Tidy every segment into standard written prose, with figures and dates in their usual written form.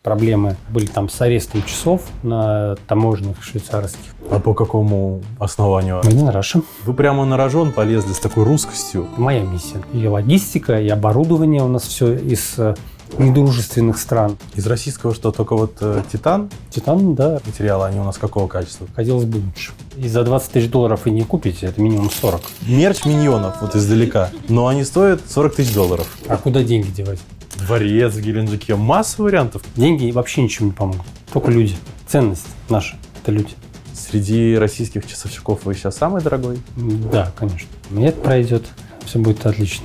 проблемы были там с арестом часов на таможенных швейцарских. А по какому основанию? Made in Russia. Вы прямо на рожон полезли с такой русскостью. Моя миссия. И логистика, и оборудование у нас все из недружественных стран. Из российского что, только вот титан? Титан, да. Материалы, они у нас какого качества? Хотелось бы лучше. И за 20 тысяч долларов и не купите, это минимум 40. Мерч Миньонов, вот издалека. Но они стоят 40 тысяч долларов. А куда деньги девать? Дворец в Геленджике. Масса вариантов. Деньги вообще ничего не помогут. Только люди. Ценность наша – это люди. Среди российских часовщиков вы сейчас самый дорогой? Да, конечно. И это пройдет. Все будет отлично.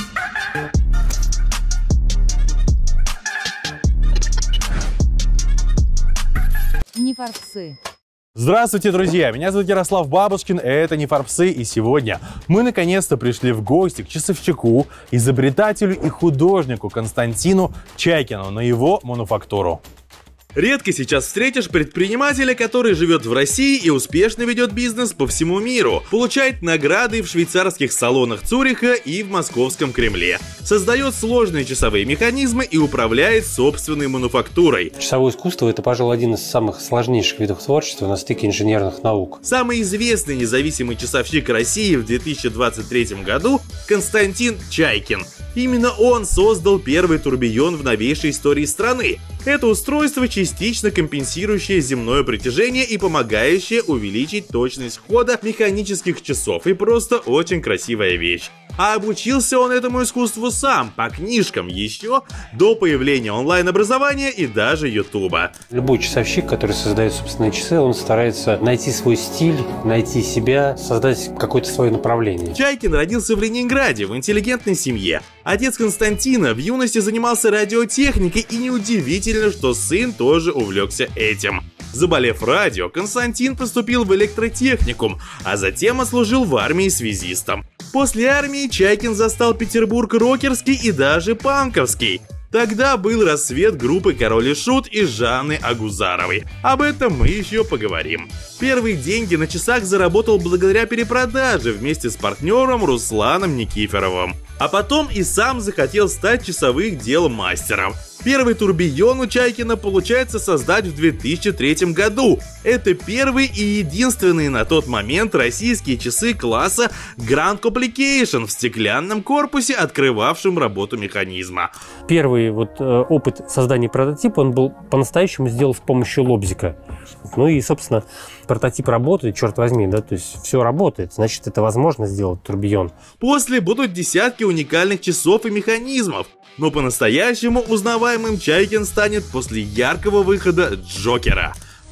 Не фарпсы. Здравствуйте, друзья! Меня зовут Ярослав Бабушкин, это «Не фарпсы», и сегодня мы наконец-то пришли в гости к часовщику, изобретателю и художнику Константину Чайкину на его мануфактуру. Редко сейчас встретишь предпринимателя, который живет в России и успешно ведет бизнес по всему миру, получает награды в швейцарских салонах Цюриха и в московском Кремле, создает сложные часовые механизмы и управляет собственной мануфактурой. Часовое искусство – это, пожалуй, один из самых сложнейших видов творчества на стыке инженерных наук. Самый известный независимый часовщик России в 2023 году – Константин Чайкин. Именно он создал первый турбион в новейшей истории страны. Это устройство, частично компенсирующее земное притяжение и помогающее увеличить точность хода механических часов. И просто очень красивая вещь. А обучился он этому искусству сам, по книжкам, еще до появления онлайн-образования и даже Ютуба. Любой часовщик, который создает собственные часы, он старается найти свой стиль, найти себя, создать какое-то свое направление. Чайкин родился в Ленинграде, в интеллигентной семье. Отец Константина в юности занимался радиотехникой, и неудивительно, что сын тоже увлекся этим. Заболев радио, Константин поступил в электротехникум, а затем отслужил в армии связистом. После армии Чайкин застал Петербург рокерский и даже панковский. Тогда был расцвет группы Король и Шут и Жанны Агузаровой. Об этом мы еще поговорим. Первые деньги на часах заработал благодаря перепродаже вместе с партнером Русланом Никифоровым. А потом и сам захотел стать часовых дел мастером. Первый турбион у Чайкина получается создать в 2003 году. Это первый и единственный на тот момент российские часы класса Grand Complication в стеклянном корпусе, открывавшем работу механизма. Первый опыт создания прототипа, он был по-настоящему сделан с помощью лобзика. Ну и, собственно, прототип работает, черт возьми, да, то есть все работает, значит, это возможно сделать турбион. После будут десятки уникальных часов и механизмов. Но по-настоящему узнаваемым Чайкин станет после яркого выхода Джокера.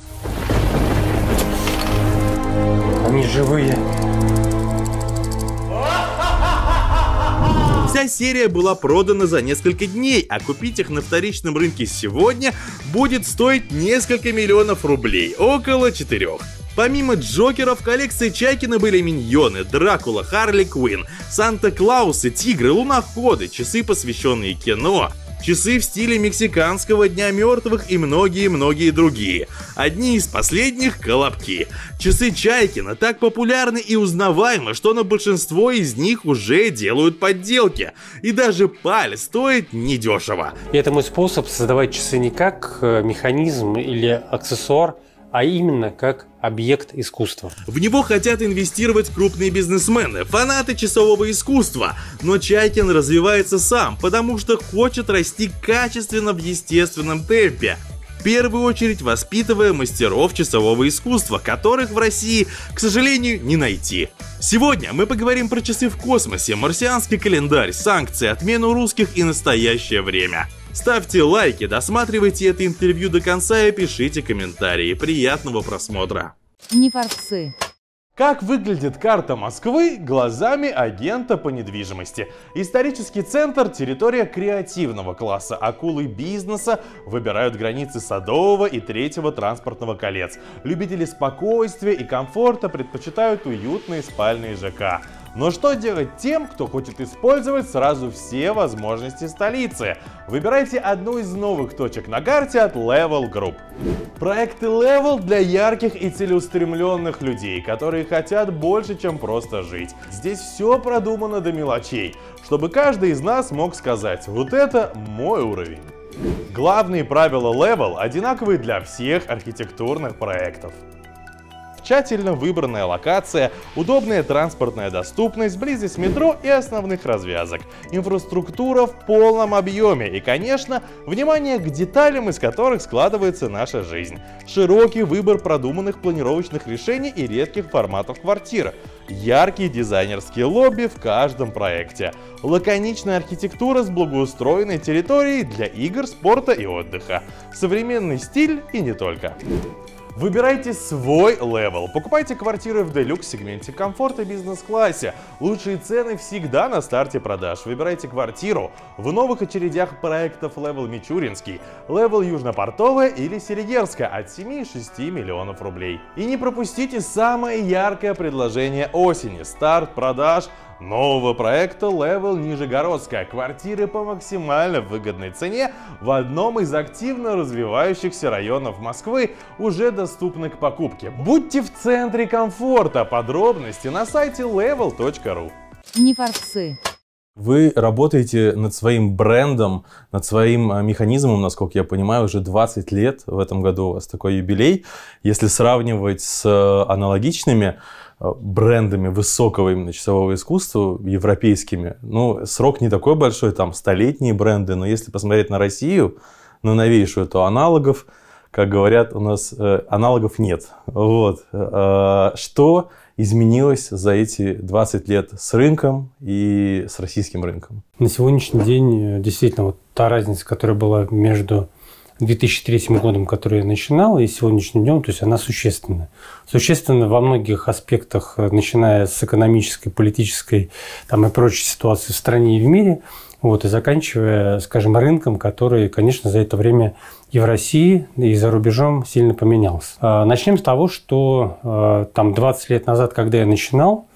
Они живые. Вся серия была продана за несколько дней, а купить их на вторичном рынке сегодня будет стоить несколько миллионов рублей, около 4. Помимо Джокера в коллекции Чайкина были Миньоны, Дракула, Харли Квинн, Санта-Клаусы, Тигры, Луноходы, часы, посвященные кино, часы в стиле мексиканского Дня мертвых и многие-многие другие. Одни из последних — колобки. Часы Чайкина так популярны и узнаваемы, что на большинство из них уже делают подделки. И даже паль стоит недешево. И это мой способ создавать часы не как механизм или аксессуар, а именно как объект искусства. В него хотят инвестировать крупные бизнесмены, фанаты часового искусства. Но Чайкин развивается сам, потому что хочет расти качественно в естественном темпе. В первую очередь воспитывая мастеров часового искусства, которых в России, к сожалению, не найти. Сегодня мы поговорим про часы в космосе, марсианский календарь, санкции, отмену русских и настоящее время. Ставьте лайки, досматривайте это интервью до конца и пишите комментарии. Приятного просмотра. Не фарпсы. Как выглядит карта Москвы глазами агента по недвижимости? Исторический центр – территория креативного класса. Акулы бизнеса выбирают границы Садового и Третьего транспортного колец. Любители спокойствия и комфорта предпочитают уютные спальные ЖК. Но что делать тем, кто хочет использовать сразу все возможности столицы? Выбирайте одну из новых точек на карте от Level Group. Проекты Level для ярких и целеустремленных людей, которые хотят больше, чем просто жить. Здесь все продумано до мелочей, чтобы каждый из нас мог сказать: вот это мой уровень. Главные правила Level одинаковые для всех архитектурных проектов. Тщательно выбранная локация, удобная транспортная доступность, близость метро и основных развязок, инфраструктура в полном объеме и, конечно, внимание к деталям, из которых складывается наша жизнь, широкий выбор продуманных планировочных решений и редких форматов квартир, яркие дизайнерские лобби в каждом проекте, лаконичная архитектура с благоустроенной территорией для игр, спорта и отдыха, современный стиль и не только. Выбирайте свой Level. Покупайте квартиры в делюкс-сегменте, комфорт и бизнес-классе. Лучшие цены всегда на старте продаж. Выбирайте квартиру в новых очередях проектов Level Мичуринский, Level Южнопортовая или Серегерская от 7 и 6 миллионов рублей. И не пропустите самое яркое предложение осени – старт продаж нового проекта Level Нижегородская. Квартиры по максимально выгодной цене в одном из активно развивающихся районов Москвы уже доступны к покупке. Будьте в центре комфорта. Подробности на сайте level.ru. Не форцы. Вы работаете над своим брендом, над своим механизмом, насколько я понимаю, уже 20 лет. В этом году у вас такой юбилей. Если сравнивать с аналогичными брендами высокого именно часового искусства, европейскими, ну, срок не такой большой, там, столетние бренды, но если посмотреть на Россию, на новейшую, то аналогов, как говорят, у нас аналогов нет. Вот. Что изменилось за эти 20 лет с рынком и с российским рынком? На сегодняшний день действительно вот та разница, которая была между 2003 годом, который я начинал, и сегодняшним днем, то есть она существенна. Существенна во многих аспектах, начиная с экономической, политической там, и прочей ситуации в стране и в мире, вот, и заканчивая, скажем, рынком, который, конечно, за это время и в России, и за рубежом сильно поменялся. Начнем с того, что там 20 лет назад, когда я начинал,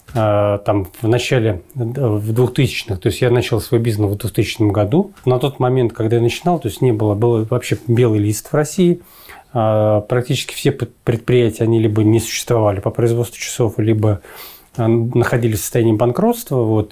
там в начале, в 2000-х, то есть я начал свой бизнес в 2000 году. На тот момент, когда я начинал, то есть был вообще белый лист в России. Практически все предприятия, они либо не существовали по производству часов, либо находились в состоянии банкротства. Вот,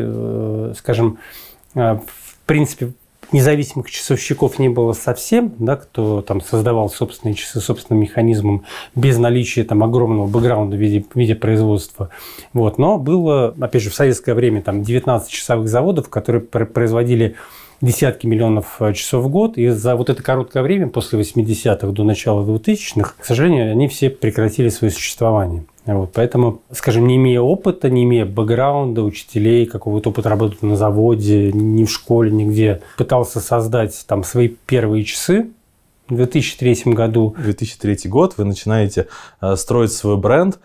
и, скажем, в принципе, независимых часовщиков не было совсем, да, кто там создавал собственные часы собственным механизмом без наличия там огромного бэкграунда в виде производства. Вот. Но было, опять же, в советское время там 19 часовых заводов, которые производили десятки миллионов часов в год, и за вот это короткое время, после 80-х до начала 2000-х, к сожалению, они все прекратили свое существование. Вот, поэтому, скажем, не имея опыта, не имея бэкграунда, учителей, какого-то опыта работы на заводе, ни в школе, нигде, пытался создать там свои первые часы в 2003 году. 2003 год, вы начинаете строить свой бренд.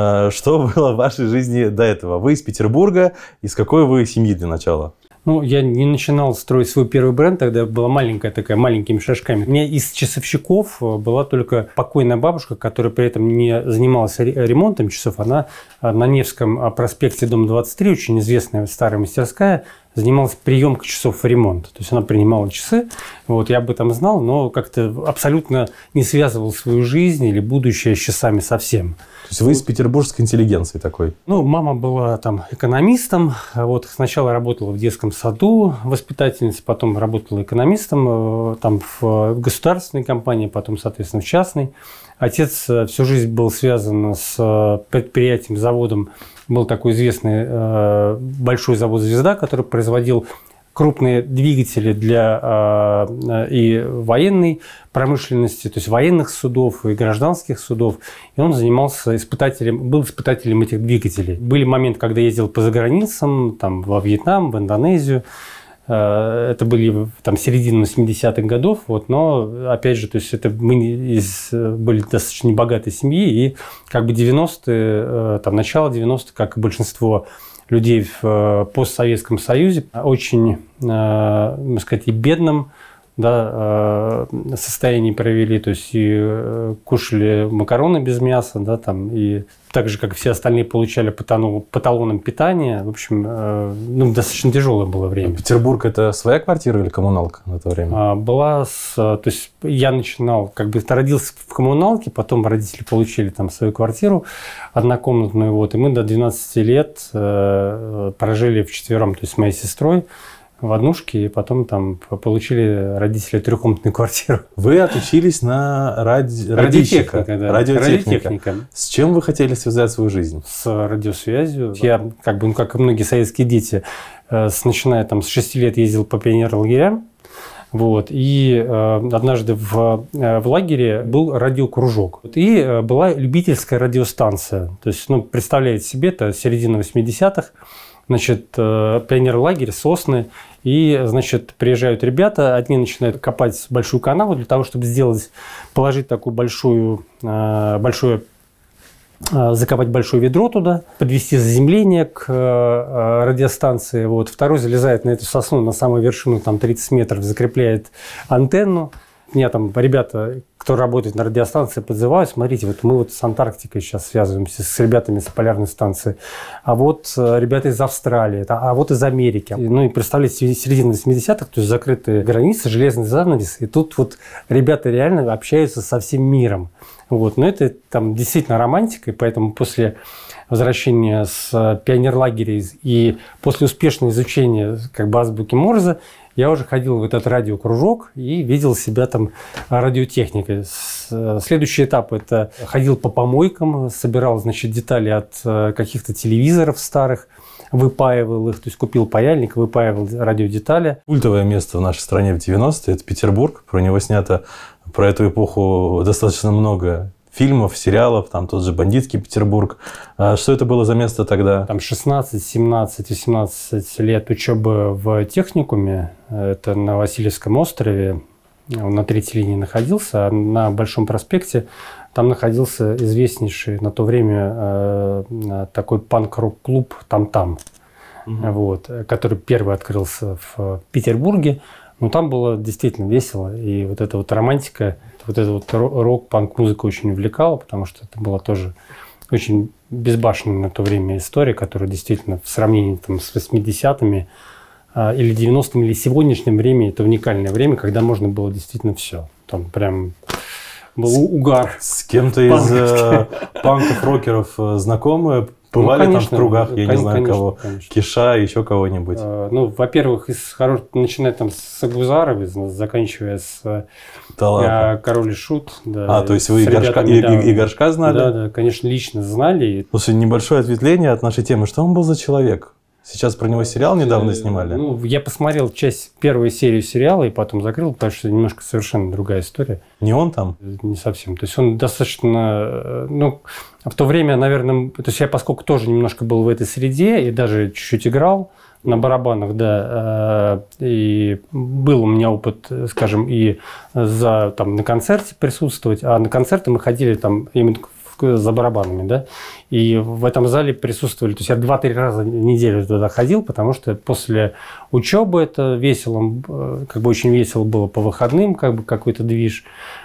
Что было в вашей жизни до этого? Вы из Петербурга, из какой вы семьи для начала? Ну, я не начинал строить свой первый бренд, тогда была маленькая такая, маленькими шажками. У меня из часовщиков была только покойная бабушка, которая при этом не занималась ремонтом часов. Она на Невском проспекте, дом 23, очень известная старая мастерская, занималась приемкой часов в ремонт. То есть она принимала часы, вот, я об этом знал, но как-то абсолютно не связывал свою жизнь или будущее с часами совсем. То есть вы из петербургской интеллигенции такой? Ну, мама была там экономистом. Вот, сначала работала в детском саду воспитательницей, потом работала экономистом там, в государственной компании, потом, соответственно, в частной. Отец всю жизнь был связан с предприятием, заводом. Был такой известный большой завод «Звезда», который производил крупные двигатели для и военной промышленности, то есть военных судов и гражданских судов. И он занимался был испытателем этих двигателей. Были моменты, когда ездил по заграницам, там, во Вьетнам, в Индонезию. Это были там середина 80-х годов, вот, но опять же, то есть это мы были достаточно небогатой семьи, и как бы 90-е, там, начало 90-х, как и большинство людей в постсоветском Союзе, очень, можно сказать, и бедном, да, состоянии провели, то есть и кушали макароны без мяса, да, там, и так же, как и все остальные, получали по талонам питания. В общем, ну, достаточно тяжелое было время. Петербург – это своя квартира или коммуналка на то время? То есть я начинал, как бы родился в коммуналке, потом родители получили там свою квартиру однокомнатную, вот, и мы до 12 лет прожили вчетвером, то есть с моей сестрой. в однушке, и потом там получили родители трехкомнатную квартиру. Вы отучились на радиотехника. Да. Радиотехника. С чем вы хотели связать свою жизнь? С радиосвязью. Я, как бы, как и многие советские дети, начиная там с 6 лет ездил по пионерлагерям. Вот. И однажды в лагере был радиокружок. И была любительская радиостанция. То есть, ну, представляете себе, это середина 80-х. Значит, пионерлагерь, сосны. И, значит, приезжают ребята, одни начинают копать большую канаву для того, чтобы положить такую закопать большое ведро туда, подвести заземление к радиостанции. Вот. Второй залезает на эту сосну, на самую вершину, там 30 метров, закрепляет антенну. Меня там ребята, кто работает на радиостанции, подзывают: смотрите, вот мы вот с Антарктикой сейчас связываемся, с ребятами с полярной станции, а вот ребята из Австралии, а вот из Америки. Ну и представляете, середина 80-х, то есть закрытые границы, железный занавес, и тут вот ребята реально общаются со всем миром. Вот. Но это там действительно романтика, и поэтому после возвращения с пионерлагеря и после успешного изучения как бы азбуки Морзе я уже ходил в этот радиокружок и видел себя там радиотехникой. Следующий этап – это ходил по помойкам, собирал, значит, детали от каких-то телевизоров старых, выпаивал их, то есть купил паяльник, выпаивал радиодетали. Культовое место в нашей стране в 90-е – это Петербург. Про него снято, про эту эпоху, достаточно много фильмов, сериалов, там тот же «Бандитский Петербург». Что это было за место тогда? Там 16, 17, 18 лет учебы в техникуме. Это на Васильевском острове. Он на третьей линии находился. А на Большом проспекте там находился известнейший на то время такой панк-рок-клуб «Там-там», вот, который первый открылся в Петербурге. Но там было действительно весело. И вот эта вот романтика, вот эта вот рок-панк-музыка очень увлекала, потому что это была тоже очень безбашенная на то время история, которая действительно в сравнении там, с 80-ми или 90-ми, или сегодняшнем времени, это уникальное время, когда можно было действительно все. Там прям был угар. С кем-то из панков, рокеров знакомы? Бывали, ну, конечно, там в кругах, я не знаю, кого, конечно. Киша, еще кого-нибудь? Ну, во-первых, начиная там с Агузаровой, заканчивая с Король и Шут. Да, то есть вы и Горшка знали? Да, конечно, лично знали. Слушай, небольшое ответвление от нашей темы. Что он был за человек? Сейчас про него сериал недавно снимали. Ну, я посмотрел первую серию сериала и потом закрыл, потому что немножко совершенно другая история. Не он там? Не совсем. То есть он достаточно... Ну, в то время, наверное... То есть я, поскольку тоже немножко был в этой среде и даже чуть-чуть играл на барабанах, да, и был у меня опыт, скажем, и на концерте присутствовать, а на концерты мы ходили там именно за барабанами, да, и в этом зале присутствовали, то есть я 2-3 раза в неделю туда ходил, потому что после учебы это весело, как бы очень весело было по выходным, как бы какой-то движ,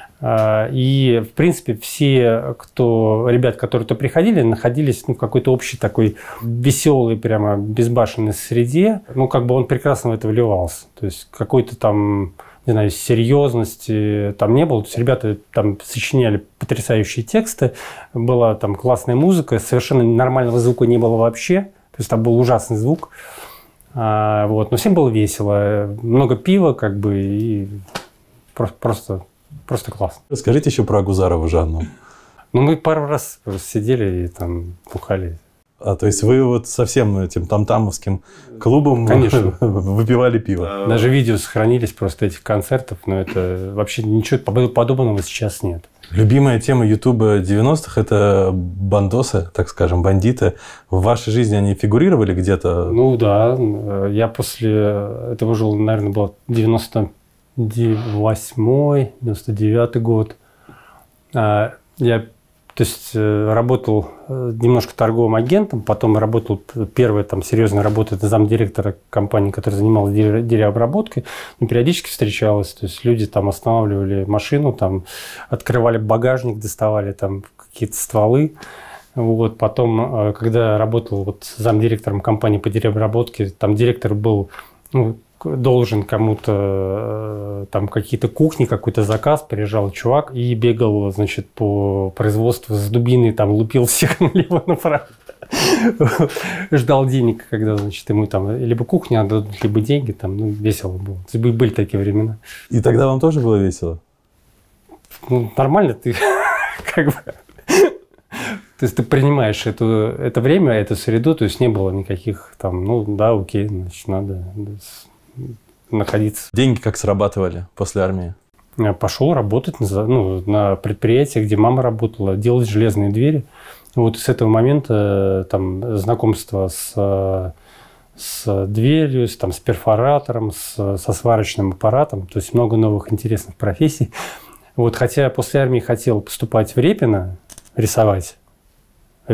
и, в принципе, все, ребят, которые туда приходили, находились в какой-то общей такой веселой, прямо безбашенной среде, ну, как бы он прекрасно в это вливался, то есть какой-то там, не знаю, серьезности там не было. То есть ребята там сочиняли потрясающие тексты, была там классная музыка, совершенно нормального звука не было вообще, то есть там был ужасный звук. Вот. Но всем было весело, много пива, как бы, и просто классно. Расскажите еще про Агузарову Жанну. Ну, мы пару раз сидели и там бухали. То есть вы вот со всем этим тамтамовским клубом Конечно. Выпивали пиво? Даже видео сохранились просто этих концертов, но это вообще ничего подобного сейчас нет. Любимая тема Ютуба 90-х – это бандосы, так скажем, бандиты. В вашей жизни они фигурировали где-то? Ну да, я после этого жил, наверное, был 98-й, 99-й год. Я работал немножко торговым агентом, потом работал, первая там серьезная работа, это замдиректора компании, которая занималась деревообработкой, но периодически встречалась, то есть люди там останавливали машину, там открывали багажник, доставали там какие-то стволы. Вот. Потом, когда работал вот замдиректором компании по деревообработке, там директор был, должен кому-то там какие-то кухни, какой-то заказ, приезжал чувак и бегал, значит, по производству с дубиной, там лупил всех налево-направо. ждал денег, когда, значит, ему там либо кухню отдадут, либо деньги, там, ну, весело было. То есть были такие времена. И тогда вам тоже было весело? Ну, нормально, ты как бы... То есть ты принимаешь это время, эту среду, то есть не было никаких там, ну да, окей, значит, надо находиться. Деньги как срабатывали после армии? Я пошел работать на предприятии, где мама работала, делать железные двери. Вот с этого момента там знакомство с дверью, с перфоратором, со сварочным аппаратом, то есть много новых интересных профессий. Вот, хотя после армии хотел поступать в Репино, рисовать. У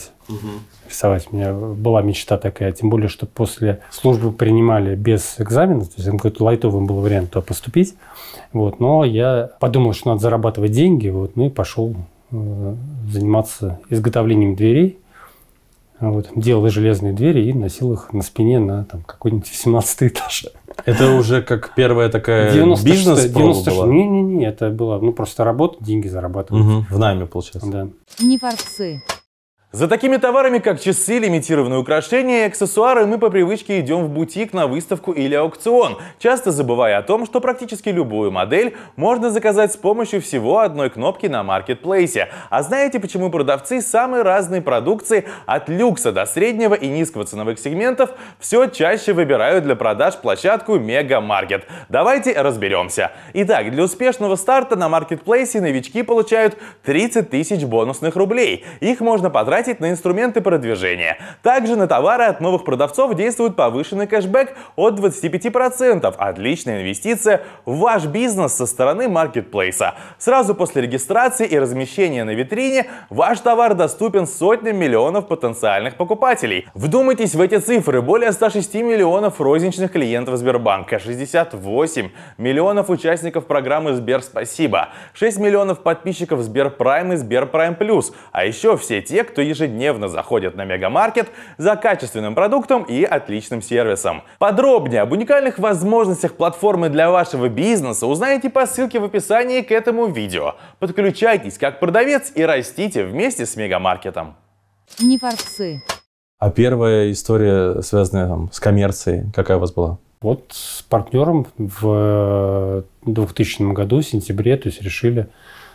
меня была мечта такая, тем более, что после службы принимали без экзамена, то есть какой-то лайтовый был вариант туда поступить. Вот, но я подумал, что надо зарабатывать деньги, вот, ну и пошел заниматься изготовлением дверей. Вот, делал железные двери и носил их на спине на там, какой-нибудь 17-й этаж. Это уже как первая такая бизнес-проба была? Не, это было просто работа, деньги зарабатывать. В найме, получается. Да. Не форцы. За такими товарами, как часы, лимитированные украшения и аксессуары, мы по привычке идем в бутик, на выставку или аукцион, часто забывая о том, что практически любую модель можно заказать с помощью всего одной кнопки на маркетплейсе. А знаете, почему продавцы самой разной продукции, от люкса до среднего и низкого ценовых сегментов, все чаще выбирают для продаж площадку Мегамаркет? Давайте разберемся. Итак, для успешного старта на маркетплейсе новички получают 30 тысяч бонусных рублей. Их можно потратить на инструменты продвижения. Также на товары от новых продавцов действует повышенный кэшбэк от 25%. Отличная инвестиция в ваш бизнес со стороны маркетплейса. Сразу после регистрации и размещения на витрине ваш товар доступен сотням миллионов потенциальных покупателей. Вдумайтесь в эти цифры. Более 106 миллионов розничных клиентов Сбербанка, 68 миллионов участников программы Сберспасибо, 6 миллионов подписчиков Сберпрайм и Сберпрайм Плюс, а еще все те, кто ежедневно заходят на Мегамаркет за качественным продуктом и отличным сервисом. Подробнее об уникальных возможностях платформы для вашего бизнеса узнаете по ссылке в описании к этому видео. Подключайтесь как продавец и растите вместе с Мегамаркетом. Не форцы. А первая история, связанная с коммерцией, какая у вас была? Вот с партнером в 2000 году, в сентябре, то есть решили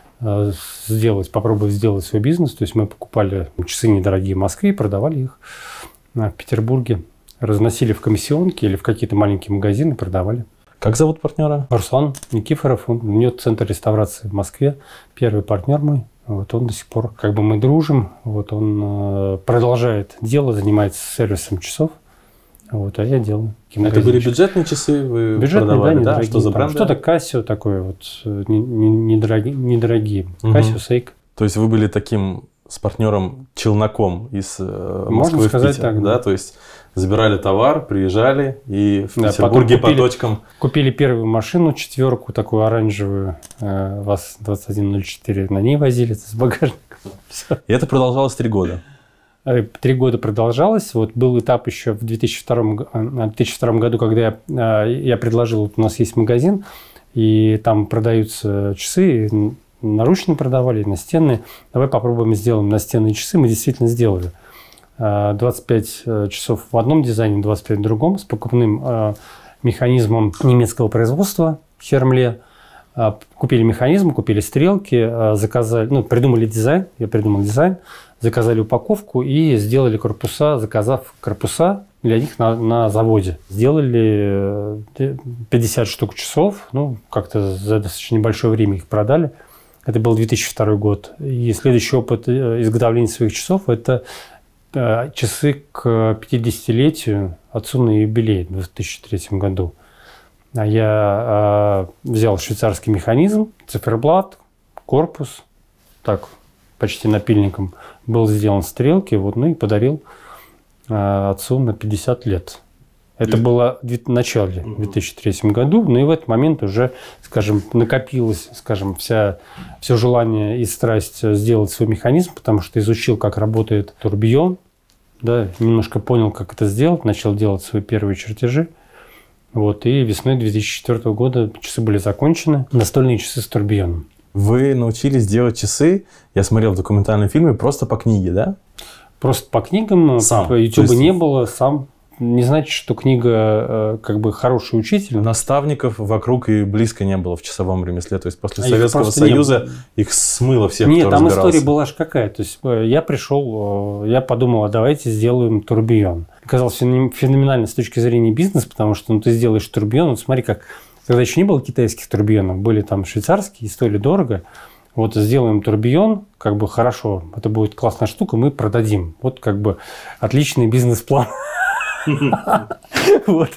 попробовать сделать свой бизнес. То есть мы покупали часы недорогие в Москве, продавали их в Петербурге, разносили в комиссионки или в какие-то маленькие магазины, продавали. Как зовут партнера? Руслан Никифоров, у него центр реставрации в Москве, первый партнер мой. Вот он до сих пор, мы дружим, вот он продолжает дело, занимается сервисом часов. Вот, а я делаю. Это были бюджетные часы, вы продавали, да? Что за бренд? Что-то Casio такое, вот, недорогие. Casio, Seiko. То есть вы были таким с партнером челноком из Москвы Можно сказать в Питер, так, да? То есть забирали товар, приезжали и в Петербурге по точкам. Купили первую машину, 4, такую оранжевую, ВАЗ-2104, на ней возили с багажником. И это продолжалось 3 года. 3 года продолжалось. Вот был этап еще в 2002 году, когда я предложил, вот у нас есть магазин, и там продаются часы, наручные продавали, настенные. Давай попробуем сделаем настенные часы. Мы действительно сделали. 25 часов в одном дизайне, 25 в другом, с покупным механизмом немецкого производства Хермле. Купили механизм, купили стрелки, заказали, придумали дизайн, я придумал дизайн, заказали упаковку и сделали корпуса, заказав корпуса для них на заводе. Сделали 50 штук часов, как-то за достаточно небольшое время их продали. Это был 2002 год. И следующий опыт изготовления своих часов – это часы к 50-летию отцу на юбилей в 2003 году. Я взял швейцарский механизм, циферблат, корпус, так, почти напильником был сделан стрелки, и подарил отцу на 50 лет. Это было в начале 2003 году, но и в этот момент уже, накопилось, все желание и страсть сделать свой механизм, потому что изучил, как работает турбион, да, немножко понял, как это сделать, начал делать свои первые чертежи. И весной 2004 года часы были закончены, настольные часы с турбионом. Вы научились делать часы, я смотрел документальные фильмы, просто по книге, да? Просто по книгам, Сам. YouTube не было, сам. Не значит, что книга как бы хороший учитель. Наставников вокруг и близко не было в часовом ремесле. То есть после их Советского просто Союза их смыло всех, Нет, кто там разбирался. история была же какая. То есть я пришел, я подумал, а давайте сделаем турбион. Казалось феноменально с точки зрения бизнеса, потому что ты сделаешь турбион, смотри, как тогда еще не было китайских турбионов, были там швейцарские, стоили дорого. Вот сделаем турбион, как бы хорошо, это будет классная штука, мы продадим. Вот как бы отличный бизнес-план. Вот.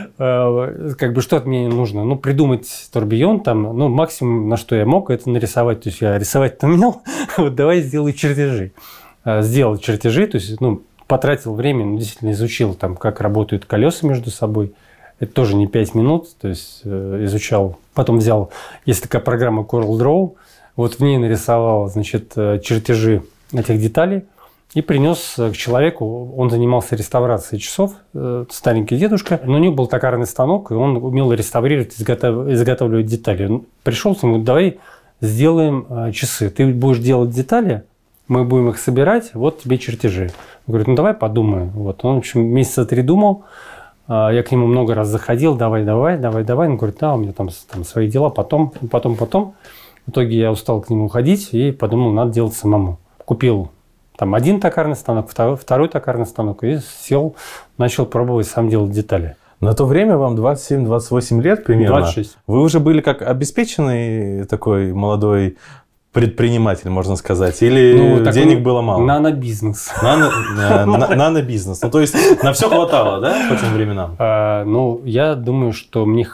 Как бы что от меня нужно? Ну, придумать турбион там, ну, максимум, на что я мог, это нарисовать. То есть я рисовать-то умел, вот давай сделай чертежи. Сделал чертежи, то есть, ну, потратил время, ну, действительно изучил там, как работают колеса между собой. Это тоже не 5 минут, то есть изучал. Потом взял, есть такая программа CorelDRAW, вот в ней нарисовал, значит, чертежи этих деталей. И принес к человеку, он занимался реставрацией часов, старенький дедушка, но у него был токарный станок, и он умел реставрировать, изготавливать детали. Он пришел, ему говорит, давай сделаем часы. Ты будешь делать детали, мы будем их собирать, вот тебе чертежи. Он говорит, ну давай подумаем. Вот. Он, в общем, месяца 3 думал, я к нему много раз заходил, давай. Он говорит, да, у меня там свои дела, потом. В итоге я устал к нему ходить и подумал, надо делать самому. Купил там один токарный станок, второй токарный станок, и сел, начал пробовать сам делать детали. На то время вам 27-28 лет примерно. 26. Вы уже были как обеспеченный такой молодой предприниматель, можно сказать, или денег было мало? Нано-бизнес. Нано-бизнес. Ну, то есть на все хватало, да, по тем временам? Ну, я думаю, что мне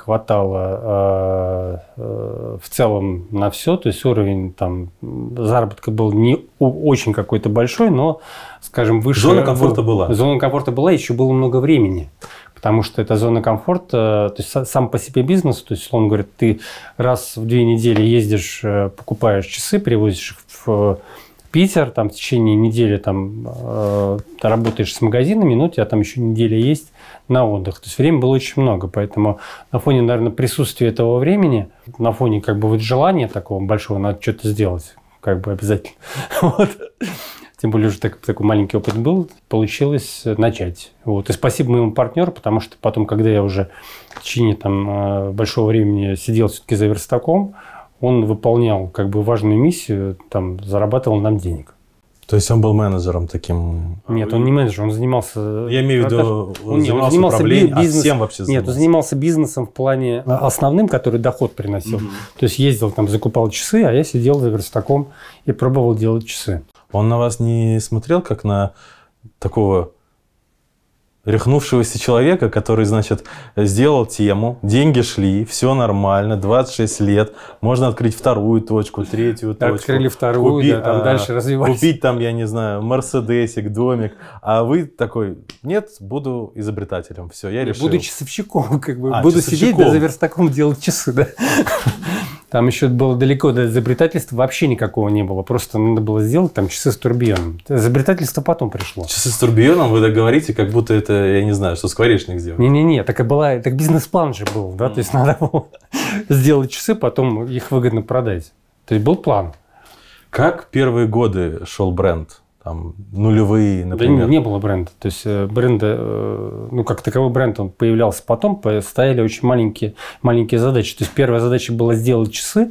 хватало в целом на все. То есть уровень там заработка был не очень какой-то большой, но, скажем, выше. Зона комфорта была. Зона комфорта была, еще было много времени. Потому что это зона комфорта, то есть сам по себе бизнес, то есть, условно говоря, ты раз в 2 недели ездишь, покупаешь часы, привозишь их в Питер, там в течение недели там, ты работаешь с магазинами, но у тебя там еще неделя есть на отдых. То есть времени было очень много, поэтому на фоне, наверное, присутствия этого времени, на фоне как бы вот желания такого большого, надо что-то сделать, как бы обязательно. Вот. Тем более уже такой маленький опыт был, получилось начать. Вот. И спасибо моему партнеру, потому что потом, когда я уже в течение там, большого времени сидел все-таки за верстаком, он выполнял как бы важную миссию, там, зарабатывал нам денег. То есть он был менеджером таким? Нет, он не менеджер, он занимался... Я имею в виду, он занимался управлением, а всем вообще занимался? Нет, он занимался бизнесом в плане основным, который доход приносил. То есть ездил, там, закупал часы, а я сидел за верстаком и пробовал делать часы. Он на вас не смотрел как на такого рехнувшегося человека, который, значит, сделал тему, деньги шли, все нормально, 26 лет, можно открыть вторую точку, третью точку. Открыли вторую, да, там дальше развивались. Купить там, я не знаю, мерседесик, домик. А вы такой, нет, буду изобретателем. Все, я решил. Буду часовщиком, как бы. Буду сидеть, да, за верстаком делать часы, да. Там еще было далеко до изобретательства, вообще никакого не было. Просто надо было сделать там часы с турбионом. Изобретательство потом пришло. Часы с турбионом вы так говорите, как будто это, я не знаю, что скворечник сделал. Не-не-не, так и была, так бизнес-план же был, да, то есть надо было сделать часы, потом их выгодно продать. То есть был план. Как первые годы шел бренд? Там, нулевые, например? Да не было бренда. То есть бренда, ну, как таковой бренд, он появлялся потом, стояли очень маленькие задачи. То есть первая задача была сделать часы,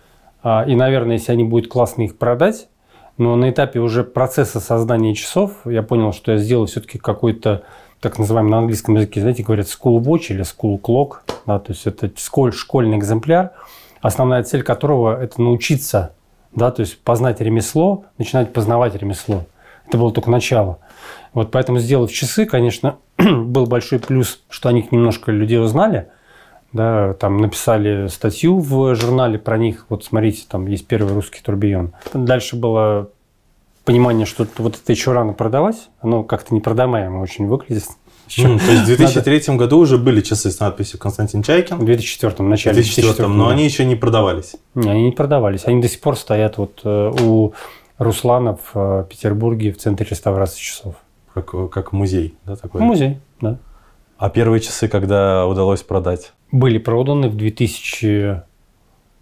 и, наверное, если они будут классно их продать, но на этапе уже процесса создания часов я понял, что я сделал все-таки какой-то, так называемый на английском языке, знаете, говорят school watch или school clock, да, то есть это школьный экземпляр, основная цель которого – это научиться, да, то есть познать ремесло, начинать познавать ремесло. Это было только начало. Вот поэтому, сделав часы, конечно, был большой плюс, что о них немножко людей узнали. Да, там написали статью в журнале про них. Вот смотрите, там есть первый русский турбион. Дальше было понимание, что вот это еще рано продавать. Оно как-то непродаваемо очень выглядит. То есть в 2003 году уже были часы с надписью «Константин Чайкин»? В 2004, в начале 2004, но они еще не продавались? Не, они не продавались. Они до сих пор стоят вот у Руслана в Петербурге в центре реставрации часов. Как музей, да, такой? Музей, да. А первые часы когда удалось продать? Были проданы в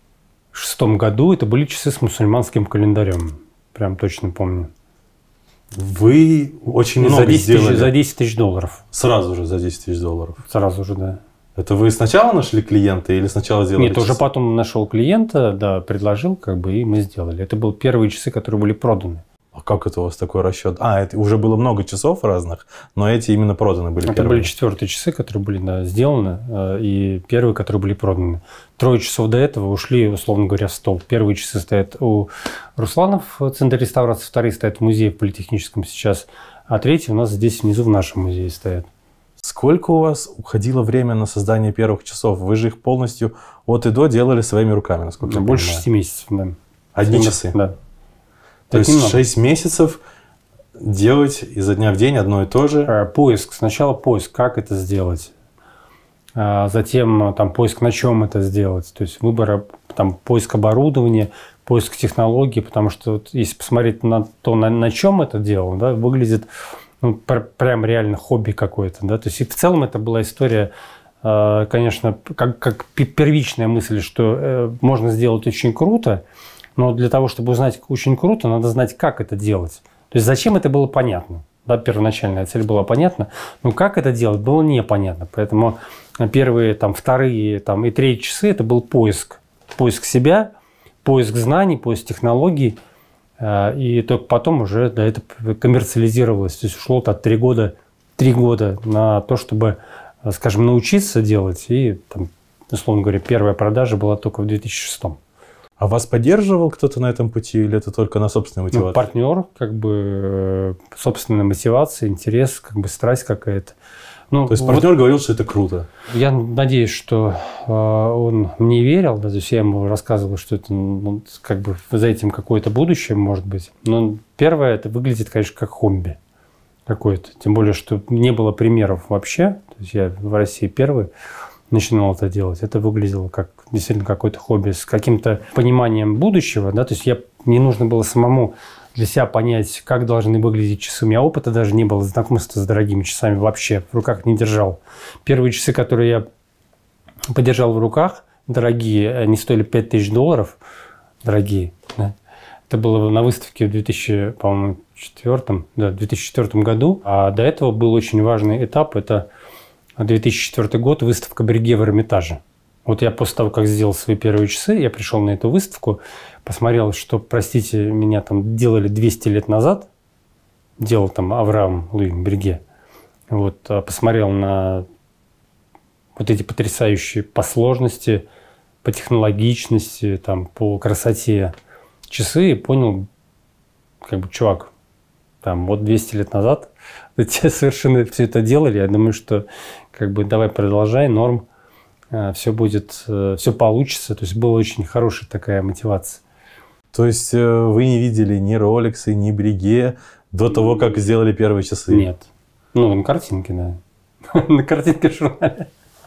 2006 году. Это были часы с мусульманским календарем. Прям точно помню. Вы очень За много 10 сделали. тысяч, за 10 тысяч долларов. Сразу же за 10 тысяч долларов. Сразу же, да. Это вы сначала нашли клиента или сначала сделали Нет, уже часы? потом нашел клиента, да, предложил, как бы, и мы сделали. Это были первые часы, которые были проданы. А как это у вас такой расчет? Это уже было много часов разных, но эти именно проданы были Это первыми. были 4-е часы, которые были, да, сделаны, и первые, которые были проданы. 3 часов до этого ушли, условно говоря, в стол. Первые часы стоят у Русланов в центре реставрации, 2-е стоят в музее в Политехническом сейчас, а 3-е у нас здесь внизу в нашем музее стоят. Сколько у вас уходило время на создание первых часов? Вы же их полностью от и до делали своими руками, насколько я Больше понимаю. 6 месяцев, да. Одни часы? Да. То есть Немного. 6 месяцев делать изо дня в день одно и то же? Поиск. Сначала поиск, как это сделать. Затем там, поиск, на чем это сделать. То есть выбор, там, поиск оборудования, поиск технологий. Потому что вот, если посмотреть на то, на чем это делал, да, выглядит прям реально хобби какое-то. Да? То есть и в целом это была история, конечно, как первичная мысль, что можно сделать очень круто, но для того, чтобы узнать очень круто, надо знать, как это делать. То есть зачем это было понятно. Да, первоначальная цель была понятна, но как это делать было непонятно. Поэтому первые, там, 2-е там, и 3-е часы это был поиск. Поиск себя, поиск знаний, поиск технологий. И только потом уже это коммерциализировалось. То есть ушло 3 года на то, чтобы, скажем, научиться делать. И, там, условно говоря, первая продажа была только в 2006. А вас поддерживал кто-то на этом пути или это только на собственной мотивации? Партнер, как бы, собственная мотивация, интерес, как бы страсть какая-то. То есть партнер говорил, что это круто? Я надеюсь, что он мне верил. Да, то есть я ему рассказывал, что это, как бы за этим какое-то будущее может быть. Но первое, это выглядит, конечно, как хобби какое-то. Тем более, что не было примеров вообще. То есть я в России первый начинал это делать. Это выглядело как действительно какое-то хобби с каким-то пониманием будущего. Да? То есть мне нужно было самому для себя понять, как должны выглядеть часы. У меня опыта даже не было, знакомства с дорогими часами вообще в руках не держал. Первые часы, которые я подержал в руках, дорогие, они стоили 5000 долларов, дорогие. Да? Это было на выставке в 2004 году. А до этого был очень важный этап. Это 2004 год, выставка Breguet в Эрмитаже. Вот я после того, как сделал свои первые часы, я пришел на эту выставку, посмотрел, что, простите, меня там делали 200 лет назад, делал там Авраам Луи Breguet. Вот, посмотрел на вот эти потрясающие по сложности, по технологичности, там, по красоте часы и понял, как бы, чувак, там, вот 200 лет назад те совершенно все это делали. Я думаю, что как бы давай продолжай, норм, все будет, все получится. То есть была очень хорошая такая мотивация. То есть вы не видели ни Rolex, ни Breguet до того, как сделали первые часы? Нет. Ну, на картинке, да. На картинке в журнале.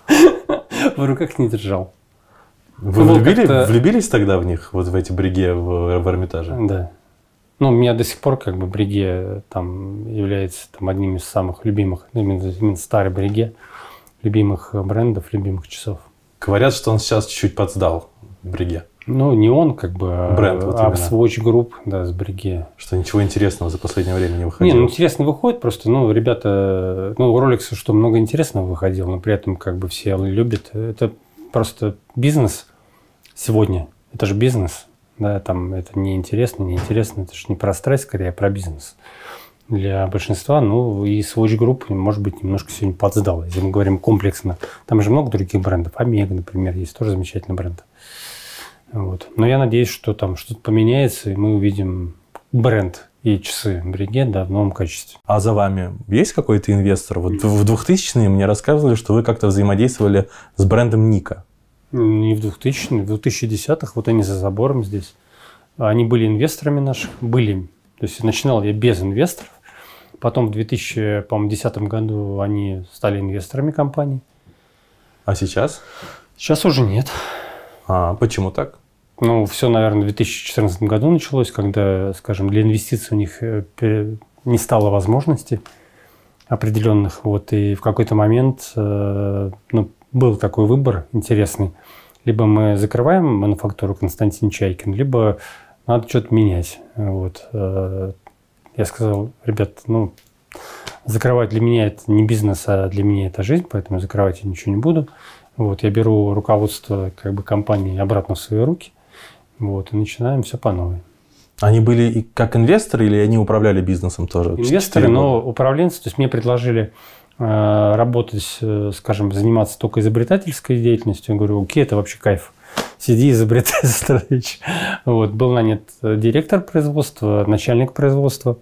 В руках не держал. Вы влюбились тогда в них, вот в эти Breguet в Эрмитаже? Да. Ну, у меня до сих пор как бы Breguet там является там, одним из самых любимых, именно старый Breguet, любимых брендов, любимых часов. Говорят, что он сейчас чуть-чуть подсдал, Breguet. Ну, не он, как бы, бренд, вот именно. Swatch Group, да, с Breguet. Что ничего интересного за последнее время не Не, выходило. ну, интересно выходит просто, ну, ребята, ну, у Rolex что много интересного выходило, но при этом как бы все любят. Это просто бизнес сегодня, это же бизнес, да, там это не интересно, это же не про стресс, скорее, а про бизнес. Для большинства, ну, и Swatch Group, может быть, немножко сегодня подсдал, если мы говорим комплексно. Там же много других брендов, Омега, например, есть тоже замечательный бренд. Вот. Но я надеюсь, что там что-то поменяется, и мы увидим бренд и часы Breguet, да, в новом качестве. А за вами есть какой-то инвестор? Вот в 2000-е мне рассказывали, что вы как-то взаимодействовали с брендом Ника. Не в 2000-х, в 2010-х, вот они за забором здесь. Они были инвесторами наших, были. То есть начинал я без инвесторов. Потом в 2010 году они стали инвесторами компании. А сейчас? Сейчас уже нет. А почему так? Ну, все, наверное, в 2014 году началось, когда, скажем, для инвестиций у них не стало возможностей определенных. Вот, и в какой-то момент был такой выбор интересный. Либо мы закрываем мануфактуру Константин Чайкин, либо надо что-то менять. Вот. Я сказал, ребят, ну, закрывать для меня это не бизнес, а для меня это жизнь, поэтому закрывать я ничего не буду. Вот, я беру руководство как бы компании обратно в свои руки, вот, и начинаем все по новой. Они были и как инвесторы или они управляли бизнесом тоже? Инвесторы, но управленцы. То есть мне предложили работать, скажем, заниматься только изобретательской деятельностью. Я говорю, окей, это вообще кайф. Сиди, изобретай речь. Вот, был нанят директор производства, начальник производства.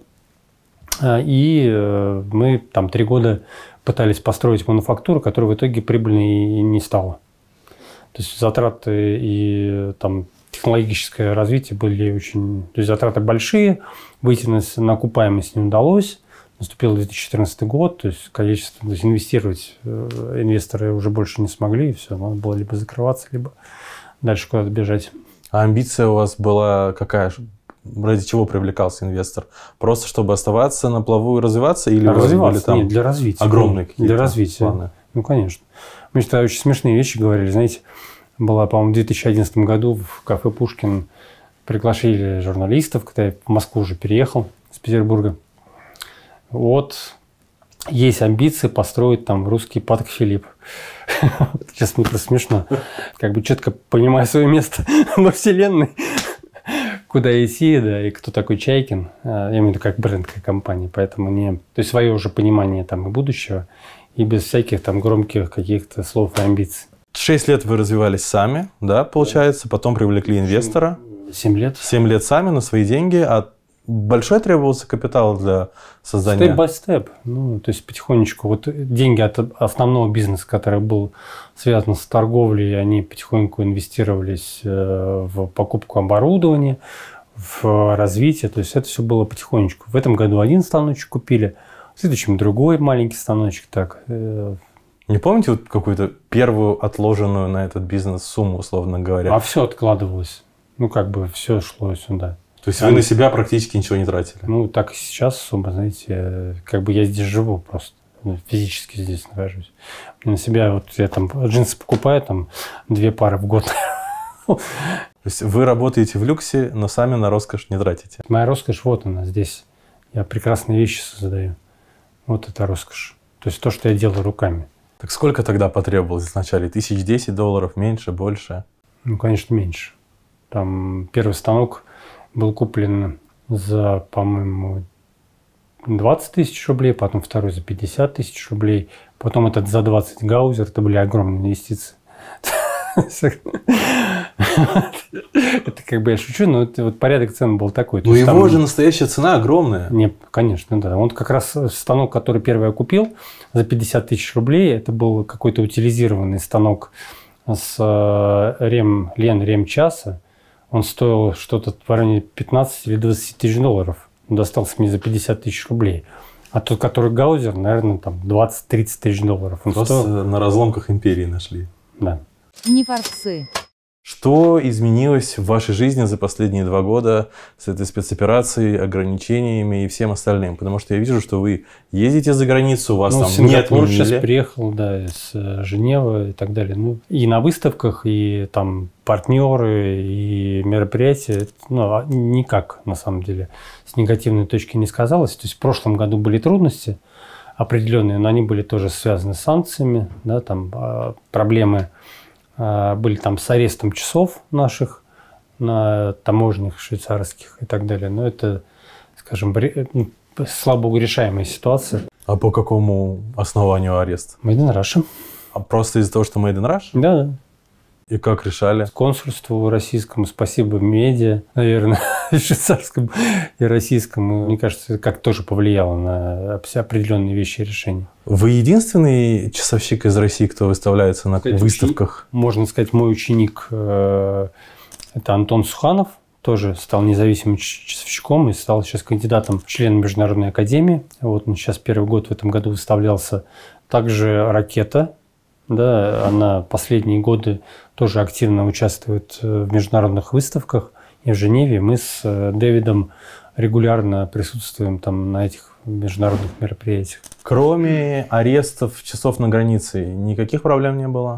И мы там 3 года пытались построить мануфактуру, которая в итоге прибыльной и не стала. То есть затраты и там технологическое развитие были очень... То есть затраты большие, выйти на окупаемость не удалось. Наступил 2014 год, то есть количество... То есть инвестировать инвесторы уже больше не смогли, и все, надо было либо закрываться, либо дальше куда-то бежать. А амбиция у вас была какая? Ради чего привлекался инвестор? Просто чтобы оставаться на плаву и развиваться? Или развиваться? Там нет, для развития. Огромные какие-то для развития. Планы? Ну, конечно. Мы тогда очень смешные вещи говорили. Знаете, была, по-моему, в 2011 году в кафе «Пушкин» приглашили журналистов, когда я в Москву уже переехал из Петербурга. Вот есть амбиции построить там русский Паток Филипп. Сейчас мне просто смешно. Как бы четко понимаю свое место во вселенной. Куда идти, да, и кто такой Чайкин. Я имею в виду как бренд, как компания. Поэтому не... То есть свое уже понимание там и будущего, и без всяких там громких каких-то слов и амбиций. 6 лет вы развивались сами, да, получается, потом привлекли инвестора. 7 лет. 7 лет сами на свои деньги, а большой требовался капитал для создания? Степ-бай-степ. Ну, то есть потихонечку. Вот деньги от основного бизнеса, который был связан с торговлей, они потихоньку инвестировались в покупку оборудования, в развитие. То есть это все было потихонечку. В этом году 1 станочек купили, в следующем другой маленький станочек. Так. Не помните вот какую-то первую отложенную на этот бизнес сумму, условно говоря? А все откладывалось. Ну, как бы все шло сюда. То есть вы на себя практически ничего не тратили? Ну, так и сейчас особо, знаете, как бы я здесь живу просто. Физически здесь нахожусь. На себя вот я там джинсы покупаю, там 2 пары в год. То есть вы работаете в люксе, но сами на роскошь не тратите? Моя роскошь вот она здесь. Я прекрасные вещи создаю. Вот это роскошь. То есть то, что я делаю руками. Так сколько тогда потребовалось вначале? $1010, меньше, больше? Ну, конечно, меньше. Там первый станок был куплен за, по-моему, 20 тысяч рублей, потом второй за 50 тысяч рублей, потом этот за 20 гаузер. Это были огромные инвестиции. Это как бы я шучу, но вот порядок цен был такой. Ну его же настоящая цена огромная. Нет, конечно, да. Он как раз станок, который первый я купил за 50 тысяч рублей, это был какой-то утилизированный станок с ремчаса. Он стоил что-то в районе 15 или 20 тысяч долларов. Он достался мне за 50 тысяч рублей. А тот, который гаузер, наверное, там 20-30 тысяч долларов. Он просто стоил... на разломках империи нашли. Да. Не форцы. Что изменилось в вашей жизни за последние 2 года с этой спецоперацией, ограничениями и всем остальным? Потому что я вижу, что вы ездите за границу, у вас там не отменили. Сейчас приехал, да, из Женевы и так далее. Ну, и на выставках, и там партнеры, и мероприятия. Ну, никак, на самом деле, с негативной точки не сказалось. То есть в прошлом году были трудности определенные, но они были тоже связаны с санкциями, да, там проблемы были там с арестом часов наших на таможнях швейцарских и так далее. Но это, скажем, слава богу, решаемая ситуация. А по какому основанию арест? Made in Russia. А просто из-за того, что Made in Russia? Да. И как решали? Консульству российскому, спасибо медиа, наверное, швейцарскому и российскому. Мне кажется, это как тоже повлияло на определенные вещи и решения. Вы единственный часовщик из России, кто выставляется на выставках? Можно сказать, мой ученик, это Антон Суханов, тоже стал независимым часовщиком и стал сейчас кандидатом в член Международной академии. Вот он сейчас первый год в этом году выставлялся. Также «Ракета». Да, она последние годы тоже активно участвует в международных выставках. И в Женеве мы с Дэвидом регулярно присутствуем там на этих международных мероприятиях. Кроме арестов часов на границе, никаких проблем не было?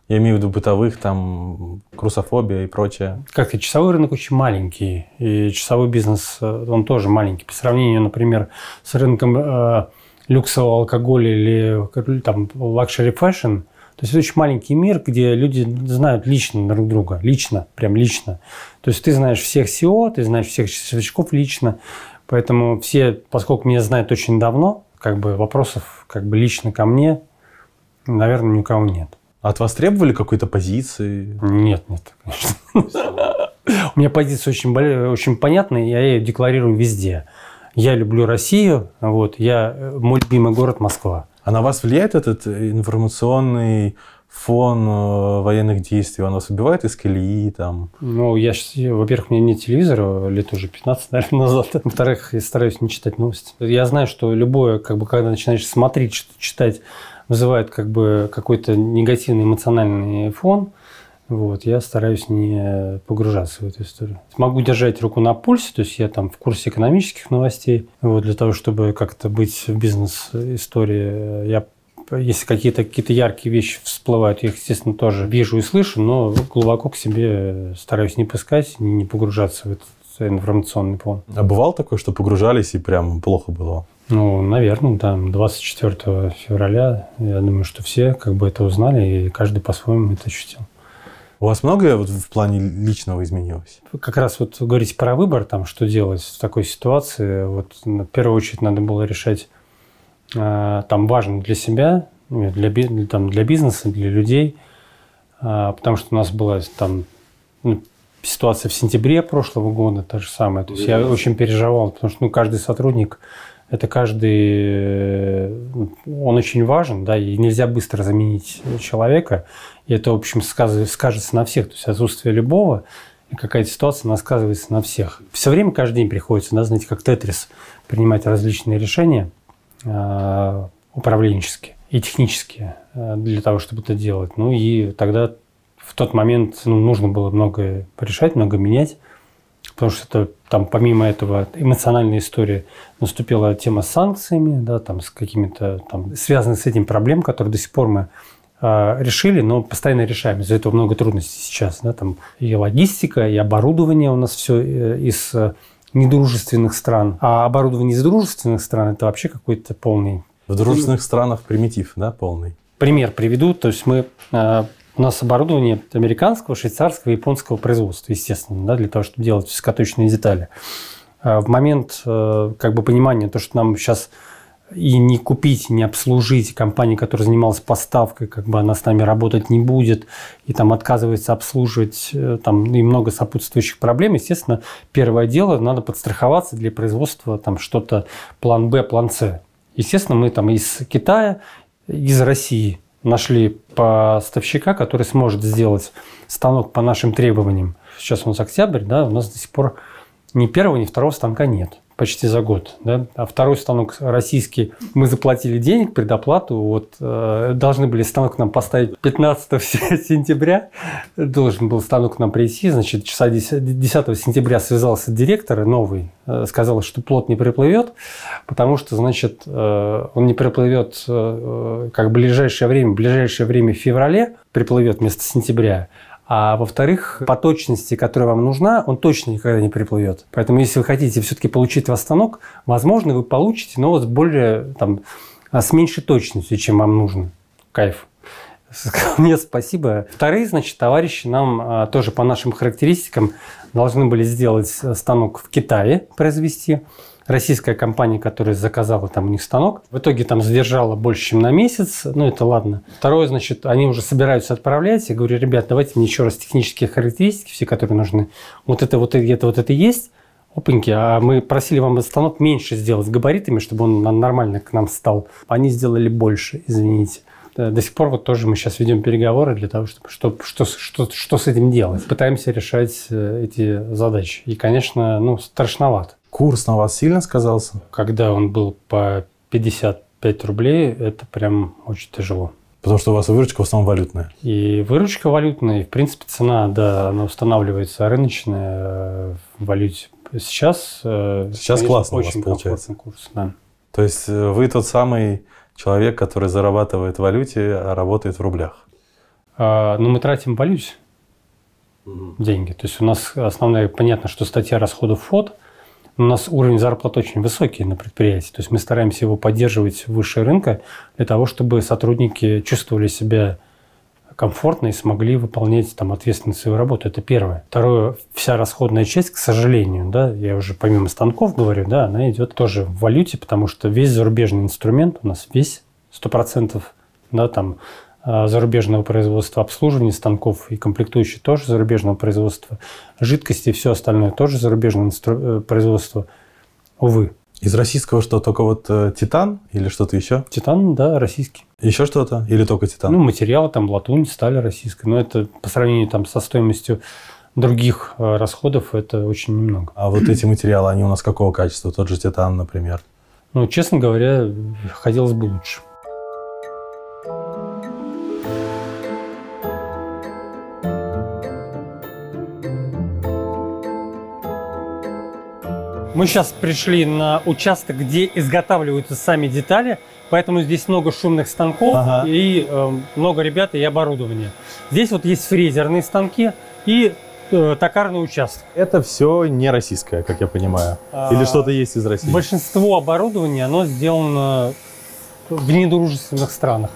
Я имею в виду бытовых, там, русофобия и прочее. Как-то часовой рынок очень маленький, и часовой бизнес, он тоже маленький. По сравнению, например, с рынком люксового алкоголя или там лакшери фэшн, то есть это очень маленький мир, где люди знают лично друг друга, лично, прям лично. То есть ты знаешь всех SEO, ты знаешь всех часовщиков лично, поэтому все, поскольку меня знают очень давно, как бы вопросов как бы лично ко мне, наверное, ни у кого нет. А от вас требовали какой-то позиции? Нет, конечно. У меня позиция очень понятная, я ее декларирую везде. Я люблю Россию, вот, мой любимый город Москва. А на вас влияет этот информационный фон военных действий? Он вас выбивает из колеи? Там? Ну, во-первых, у меня нет телевизора лет уже 15, наверное, назад. Во-вторых, я стараюсь не читать новости. Я знаю, что любое, как бы, когда начинаешь смотреть, что-то читать, вызывает как бы какой-то негативный эмоциональный фон. Вот, я стараюсь не погружаться в эту историю. Могу держать руку на пульсе, то есть я там в курсе экономических новостей. Вот, для того, чтобы как-то быть в бизнес-истории, если какие-то яркие вещи всплывают, я их, естественно, тоже вижу и слышу, но глубоко к себе стараюсь не пускать, не погружаться в этот информационный фон. А бывало такое, что погружались и прям плохо было? Ну, наверное, там 24 февраля, я думаю, что все как бы это узнали, и каждый по-своему это ощутил. У вас многое вот в плане личного изменилось? Как раз вот говорить про выбор, там, что делать в такой ситуации, вот в первую очередь надо было решать, там важно для себя, для бизнеса, для людей, потому что у нас была там ситуация в сентябре прошлого года, та же самая. То есть я очень переживал, потому что каждый сотрудник, он очень важен, да, и нельзя быстро заменить человека, и это, в общем, скажется на всех, то есть отсутствие любого, и какая-то ситуация, она сказывается на всех. Все время, каждый день приходится, да, знаете, как Тетрис, принимать различные решения управленческие и технические для того, чтобы это делать. Ну и тогда в тот момент нужно было многое решать, много менять, потому что это, там, помимо этого эмоциональной истории наступила тема с санкциями, да, там, с какими-то там, связанных с этим проблем, которые до сих пор мы решили, но постоянно решаем. Из-за этого много трудностей сейчас. Да, там, и логистика, и оборудование у нас все из недружественных стран. А оборудование из дружественных стран – это вообще какой-то полный… В дружественных странах примитив, да, полный? Пример приведу. То есть у нас оборудование американского, швейцарского, японского производства, естественно, да, для того, чтобы делать высокоточные детали. В момент как бы понимания, то, что нам сейчас и не купить, и не обслужить компанию, которая занималась поставкой, как бы она с нами работать не будет, и там отказывается обслуживать, там, и много сопутствующих проблем, естественно, первое дело, надо подстраховаться для производства там что-то план Б, план С. Естественно, мы там из Китая, из России нашли поставщика, который сможет сделать станок по нашим требованиям. Сейчас у нас октябрь, да, у нас до сих пор ни первого, ни второго станка нет. Почти за год. Да? А второй станок российский, мы заплатили денег, предоплату. Вот, должны были станок нам поставить 15 сентября. Должен был станок нам прийти. Значит, часа 10 сентября связался директор новый. Сказал, что плот не приплывет, потому что, значит, он не приплывет как в ближайшее время в феврале приплывет вместо сентября. А во-вторых, по точности, которая вам нужна, он точно никогда не приплывет. Поэтому, если вы хотите все-таки получить ваш станок, возможно, вы получите, но вот с меньшей точностью, чем вам нужно. Кайф. Нет, спасибо. Вторые, значит, товарищи нам тоже по нашим характеристикам должны были сделать станок в Китае, произвести. Российская компания, которая заказала там у них станок, в итоге там задержала больше, чем на месяц. Ну, это ладно. Второе, значит, они уже собираются отправлять. Я говорю, ребят, давайте мне еще раз технические характеристики, все, которые нужны. Вот это есть. Опаньки, а мы просили вам этот станок меньше сделать габаритами, чтобы он нормально к нам стал. Они сделали больше, извините. До сих пор вот тоже мы сейчас ведем переговоры для того, чтобы что с этим делать. Пытаемся решать эти задачи. И, конечно, страшновато. Курс на вас сильно сказался? Когда он был по 55 рублей, это прям очень тяжело. Потому что у вас выручка в основном валютная. И выручка валютная, и, в принципе, цена, да, она устанавливается рыночная в валюте. Сейчас конечно, классно очень у вас получается. Курс, да. То есть вы тот самый человек, который зарабатывает в валюте, а работает в рублях. Но мы тратим в валюте деньги. То есть у нас основная, понятно, что статья расходов ФОД, у нас уровень зарплат очень высокий на предприятии. То есть мы стараемся его поддерживать выше рынка для того, чтобы сотрудники чувствовали себя комфортно и смогли выполнять там ответственно свою работу. Это первое. Второе, вся расходная часть, к сожалению, да, я уже помимо станков говорю, да, она идет тоже в валюте, потому что весь зарубежный инструмент у нас весь 100%, да, там зарубежного производства, обслуживания станков и комплектующие тоже зарубежного производства, жидкости и все остальное тоже зарубежного производства, увы. Из российского что, только вот титан или что-то еще? Титан, да, российский. Еще что-то? Или только титан? Ну, материалы, там, латунь, сталь российская. Но это по сравнению там со стоимостью других расходов, это очень немного. А вот эти материалы, они у нас какого качества? Тот же титан, например. Ну, честно говоря, хотелось бы лучше. Мы сейчас пришли на участок, где изготавливаются сами детали, поэтому здесь много шумных станков и много ребят и оборудования. Здесь вот есть фрезерные станки и токарный участок. Это все не российское, как я понимаю. Или что-то есть из России? Большинство оборудования, оно сделано в недружественных странах.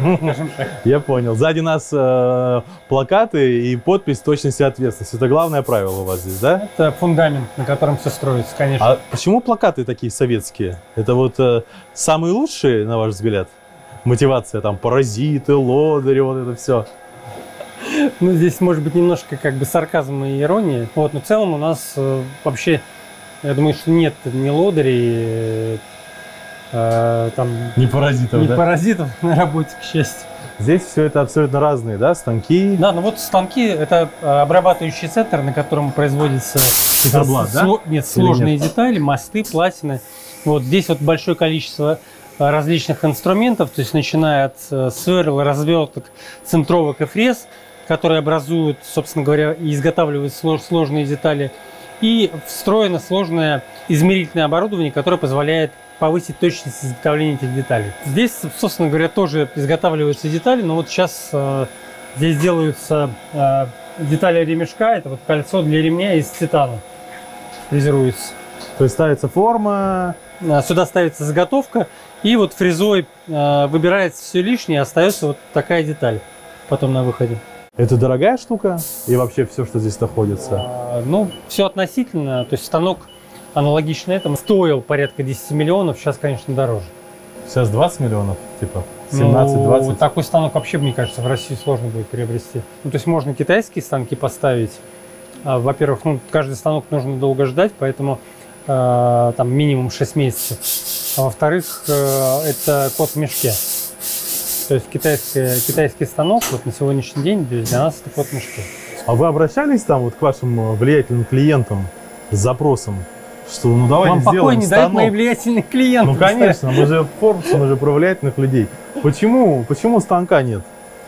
Я понял. Сзади нас плакаты и подпись «Точность и ответственность». Это главное правило у вас здесь, да? Это фундамент, на котором все строится, конечно. А почему плакаты такие советские? Это вот самые лучшие, на ваш взгляд? Мотивация, там, паразиты, лодыри, вот это все. Ну, здесь может быть немножко как бы сарказм и ирония. Вот, но в целом у нас вообще, я думаю, что нет ни лодырей, там, не паразитов, да? Паразитов на работе, к счастью. Здесь все это абсолютно разные, да, станки? Да, ну вот станки – это обрабатывающий центр, на котором производятся сложные детали, мосты, платины. Вот здесь вот большое количество различных инструментов, то есть начиная от сверл, разверток, центровок и фрез, которые образуют, собственно говоря, и изготавливают сложные детали. И встроено сложное измерительное оборудование, которое позволяет повысить точность изготовления этих деталей. Здесь, собственно говоря, тоже изготавливаются детали, но вот сейчас здесь делаются детали ремешка, это вот кольцо для ремня из титана, фрезеруется. То есть ставится форма. Сюда ставится заготовка, и вот фрезой выбирается все лишнее, остается вот такая деталь потом на выходе. Это дорогая штука? И вообще все, что здесь находится? Ну, все относительно. То есть станок аналогично этому стоил порядка 10 миллионов, сейчас, конечно, дороже. Сейчас 20 миллионов, типа 17-20? Ну, такой станок вообще, мне кажется, в России сложно будет приобрести. Ну, то есть можно китайские станки поставить. Во-первых, ну, каждый станок нужно долго ждать, поэтому там минимум 6 месяцев. А во-вторых, это кот в мешке. То есть китайский станок вот на сегодняшний день для нас это кот в мешке. А вы обращались там вот к вашим влиятельным клиентам с запросом, что ну давайте вам сделаем покой не станок? дают мои влиятельные клиенты. Ну конечно, мы же Forbes, мы же про влиятельных людей. Почему станка нет?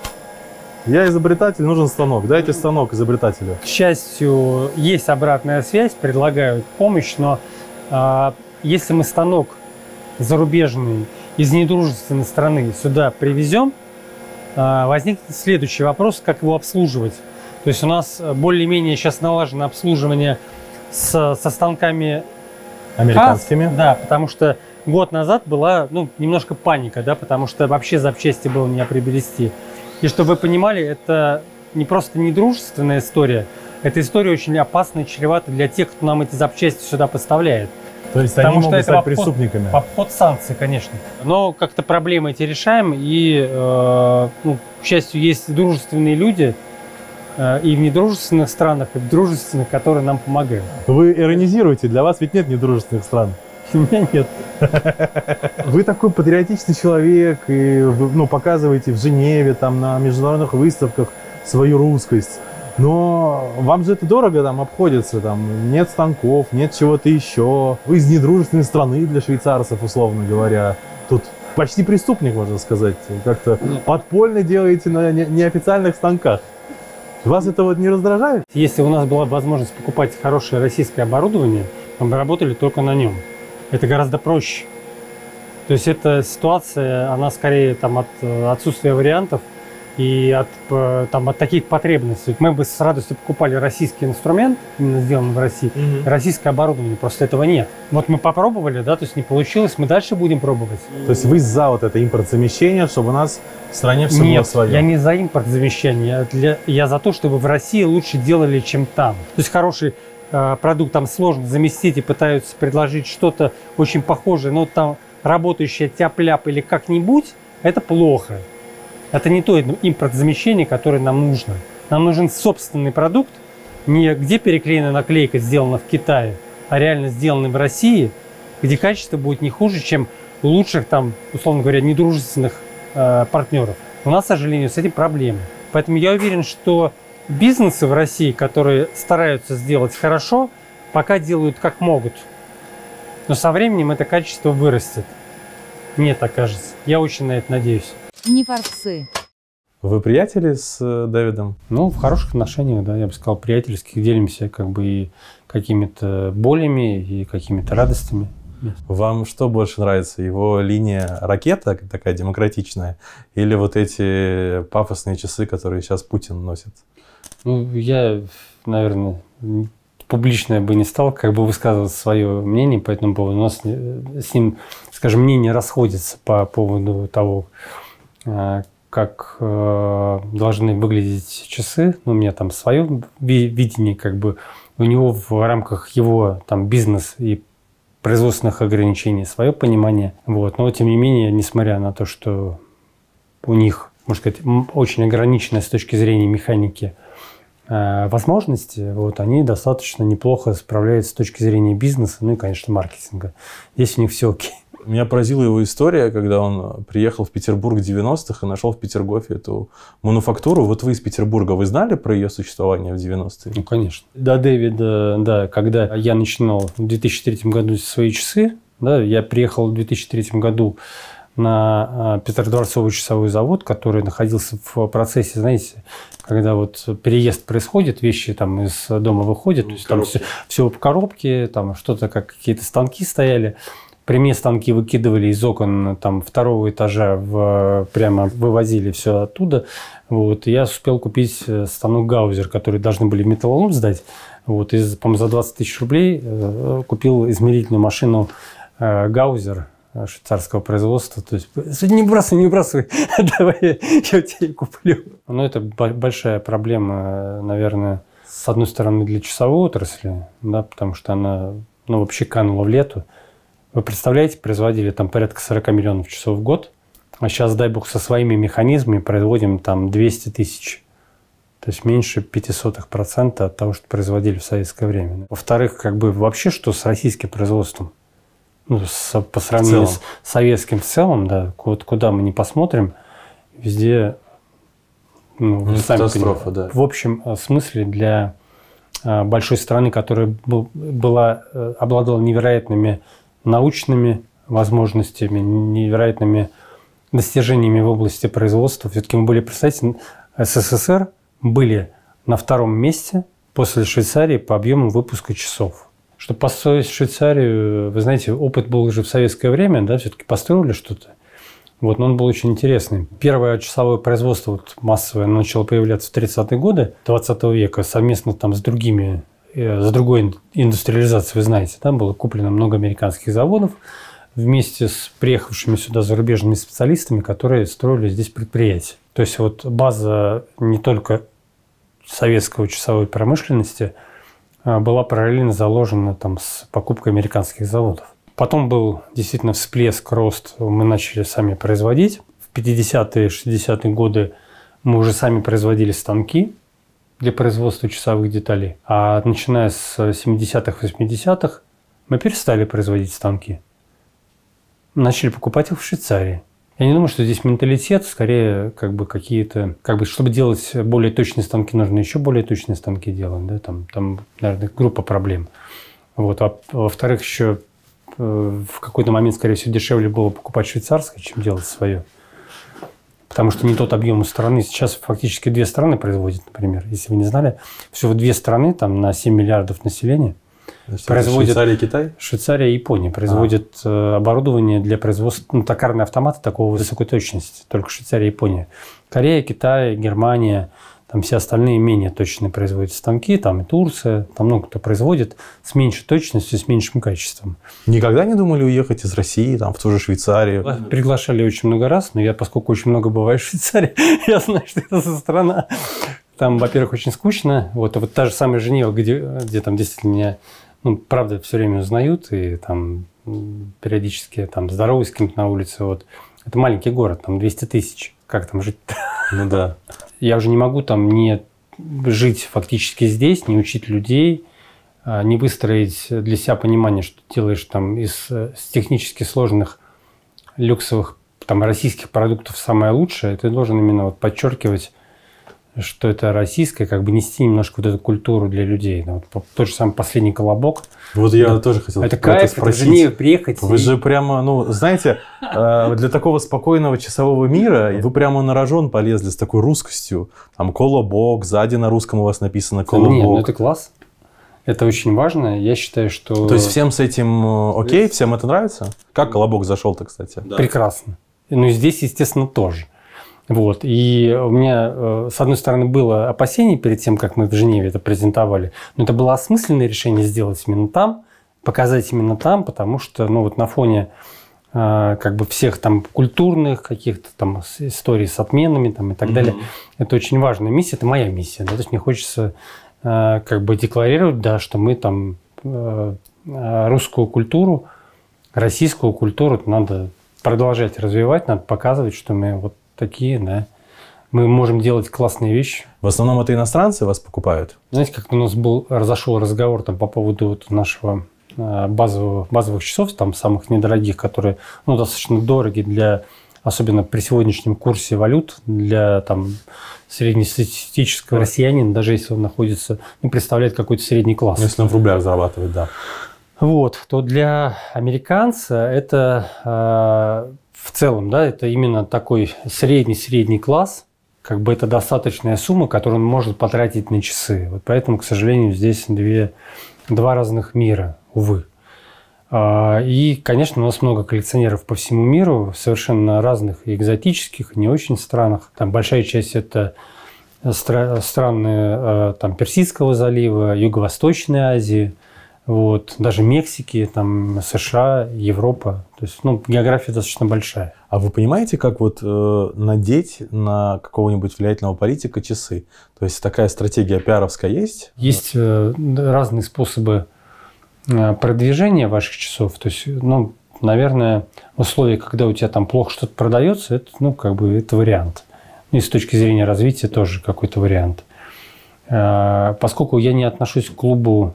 Я изобретатель, нужен станок. Дайте станок изобретателю. К счастью, есть обратная связь, предлагают помощь, но если мы станок зарубежный из недружественной страны сюда привезем, возникнет следующий вопрос, как его обслуживать. То есть у нас более-менее сейчас налажено обслуживание со станками американскими. Да, потому что год назад была немножко паника, да, потому что вообще запчасти было не приобрести. И чтобы вы понимали, это не просто недружественная история, это история очень опасная и чревата для тех, кто нам эти запчасти сюда поставляет. То есть они могут стать преступниками? Обход санкций, конечно. Но как-то проблемы эти решаем, и, к счастью, есть дружественные люди и в недружественных странах, и в дружественных, которые нам помогают. Вы иронизируете, для вас ведь нет недружественных стран. У меня нет. Вы такой патриотичный человек, и вы, показываете в Женеве, там, на международных выставках свою русскость. Но вам же это дорого там обходится, там нет станков, нет чего-то еще. Вы из недружественной страны для швейцарцев, условно говоря. Тут почти преступник, можно сказать. Как-то подпольно делаете на неофициальных станках. Вас это вот не раздражает? Если у нас была возможность покупать хорошее российское оборудование, мы бы работали только на нем. Это гораздо проще. То есть эта ситуация, она скорее там от отсутствия вариантов и от таких потребностей. Мы бы с радостью покупали российский инструмент, именно сделанный в России, российское оборудование, просто этого нет. Вот мы попробовали, да, то есть не получилось, мы дальше будем пробовать. То есть вы за вот это импортзамещение, чтобы у нас в стране все было свое? Нет, я не за импортзамещение, я за то, чтобы в России лучше делали, чем там. То есть хороший продукт там сложно заместить и пытаются предложить что-то очень похожее, но там работающее тяп-ляп или как-нибудь, это плохо. Это не то импортзамещение, которое нам нужно. Нам нужен собственный продукт, не где переклеенная наклейка сделана в Китае, а реально сделанный в России, где качество будет не хуже, чем у лучших там, условно говоря, недружественных партнеров. У нас, к сожалению, с этим проблемы. Поэтому я уверен, что бизнесы в России, которые стараются сделать хорошо, пока делают как могут. Но со временем это качество вырастет. Мне так кажется. Я очень на это надеюсь. Не форцы. Вы приятели с Дэвидом? Ну, в хороших отношениях, да, я бы сказал, приятельских. Делимся как бы и какими-то болями, и какими-то радостями. Вам что больше нравится? Его линия ракета, такая демократичная, или вот эти пафосные часы, которые сейчас Путин носит? Ну, я, наверное, публично бы не стал как бы высказывать свое мнение по этому поводу. У нас с ним, скажем, мнения расходятся по поводу того, как должны выглядеть часы. Ну, у меня там свое видение, как бы у него в рамках его там бизнес и производственных ограничений свое понимание. Вот. Но тем не менее, несмотря на то, что у них, можно сказать, очень ограниченная с точки зрения механики возможности, вот, они достаточно неплохо справляются с точки зрения бизнеса, ну и, конечно, маркетинга. Здесь у них все окей. Меня поразила его история, когда он приехал в Петербург в 90-х и нашел в Петергофе эту мануфактуру. Вот вы из Петербурга, вы знали про ее существование в 90-е? Ну, конечно. До Дэвида, да, когда я начинал в 2003 году свои часы, да, я приехал в 2003 году на Петродворцовый часовой завод, который находился в процессе, знаете, когда вот переезд происходит, вещи там из дома выходят, то есть там все в коробке, там что-то, как какие-то станки стояли. При мне станки выкидывали из окон там, второго этажа, прямо вывозили все оттуда. Вот. И я успел купить станок Гаузер, который должны были в металлолом сдать. Вот. И, по-моему, за 20 тысяч рублей купил измерительную машину Гаузер швейцарского производства. То есть, не выбрасывай, давай я у тебя куплю. Но это большая проблема, наверное, с одной стороны, для часовой отрасли, да, потому что она вообще канула в лету. Вы представляете, производили там порядка 40 миллионов часов в год, а сейчас, дай бог, со своими механизмами производим там 200 тысяч. То есть меньше 0,05% от того, что производили в советское время. Во-вторых, как бы вообще что с российским производством? Ну, по сравнению с советским в целом, да, куда мы не посмотрим, везде катастрофа, да. В общем смысле для большой страны, которая обладала невероятными научными возможностями, невероятными достижениями в области производства. Все-таки мы были, представьте, СССР были на втором месте после Швейцарии по объему выпуска часов. Чтобы построить Швейцарию, вы знаете, опыт был уже в советское время, да, все-таки построили что-то. Вот, но он был очень интересный. Первое часовое производство массовое начало появляться в 30-е годы 20 века совместно там с другой индустриализацией, вы знаете, там было куплено много американских заводов вместе с приехавшими сюда зарубежными специалистами, которые строили здесь предприятия. То есть вот база не только советской часовой промышленности была параллельно заложена там с покупкой американских заводов. Потом был действительно всплеск, рост, мы начали сами производить. В 50-е, 60-е годы мы уже сами производили станки для производства часовых деталей. А начиная с 70-х, 80-х мы перестали производить станки. Начали покупать их в Швейцарии. Я не думаю, что здесь менталитет, скорее как бы какие-то, чтобы делать более точные станки, нужно еще более точные станки делать. Да? Там, наверное, группа проблем. Вот. А во-вторых, еще в какой-то момент, скорее всего, дешевле было покупать швейцарское, чем делать свое. Потому что не тот объем у страны. Сейчас фактически 2 страны производят, например. Если вы не знали, всего 2 страны там, на 7 миллиардов населения. производят... Швейцария и Китай? Швейцария и Япония производят оборудование для производства, токарные автоматы такого высокой точности. Только Швейцария и Япония. Корея, Китай, Германия, там все остальные менее точные производят станки, там и Турция, там много кто производит с меньшей точностью, с меньшим качеством. Никогда не думали уехать из России, там, в ту же Швейцарию? Приглашали очень много раз, но я, поскольку очень много бываю в Швейцарии, я знаю, что это за страна. Там, во-первых, очень скучно. Вот та же самая Женева, где там действительно меня, правда, все время узнают, и там периодически там здороваюсь с кем-то на улице. Вот. Это маленький город, там 200 тысяч. Как там жить? Ну да. Я уже не могу там не жить фактически здесь, не учить людей, не выстроить для себя понимание, что делаешь там из технически сложных люксовых там российских продуктов самое лучшее. Ты должен именно вот подчеркивать, что это российское, как бы нести немножко вот эту культуру для людей. Вот тот же самый последний «Колобок». Вот я тоже хотел это кайф, это в Женеве приехать. Вы же прямо, знаете, для такого спокойного часового мира вы прямо на рожон полезли с такой русскостью. Там «Колобок», сзади на русском у вас написано «Колобок». Нет, это класс. Это очень важно. Я считаю, что... То есть всем с этим окей? Всем это нравится? Как «Колобок» зашел-то, кстати? Да. Прекрасно. Ну и здесь, естественно, тоже. Вот. И у меня, с одной стороны, было опасение перед тем, как мы в Женеве это презентовали. Но это было осмысленное решение сделать именно там, показать именно там, потому что на фоне как бы всех там культурных каких-то там историй с отменами там, и так далее, это очень важная миссия, это моя миссия. Да? То есть мне хочется как бы декларировать, да, что мы там русскую культуру, российскую культуру надо продолжать развивать, надо показывать, что мы вот такие, да. Мы можем делать классные вещи. В основном это иностранцы вас покупают? Знаете, как у нас разошел разговор там, по поводу вот нашего базовых часов, там самых недорогих, которые достаточно дороги для, особенно при сегодняшнем курсе валют, для там среднестатистического россиянина, даже если он находится, представляет какой-то средний класс. Если он в рублях зарабатывает, да. Вот, то для американца это в целом, да, это именно такой средний класс, как бы это достаточная сумма, которую он может потратить на часы. Вот поэтому, к сожалению, здесь два разных мира, увы. И, конечно, у нас много коллекционеров по всему миру, совершенно разных и экзотических, и не очень странах. Там большая часть это страны там, Персидского залива, Юго-Восточной Азии, вот, даже Мексики, там, США, Европа. То есть, география достаточно большая. А вы понимаете, как вот надеть на какого-нибудь влиятельного политика часы? То есть такая стратегия пиаровская есть? Есть разные способы продвижения ваших часов. То есть, наверное, в условиях, когда у тебя там плохо что-то продается, это, это вариант. И с точки зрения развития тоже какой-то вариант. Поскольку я не отношусь к клубу,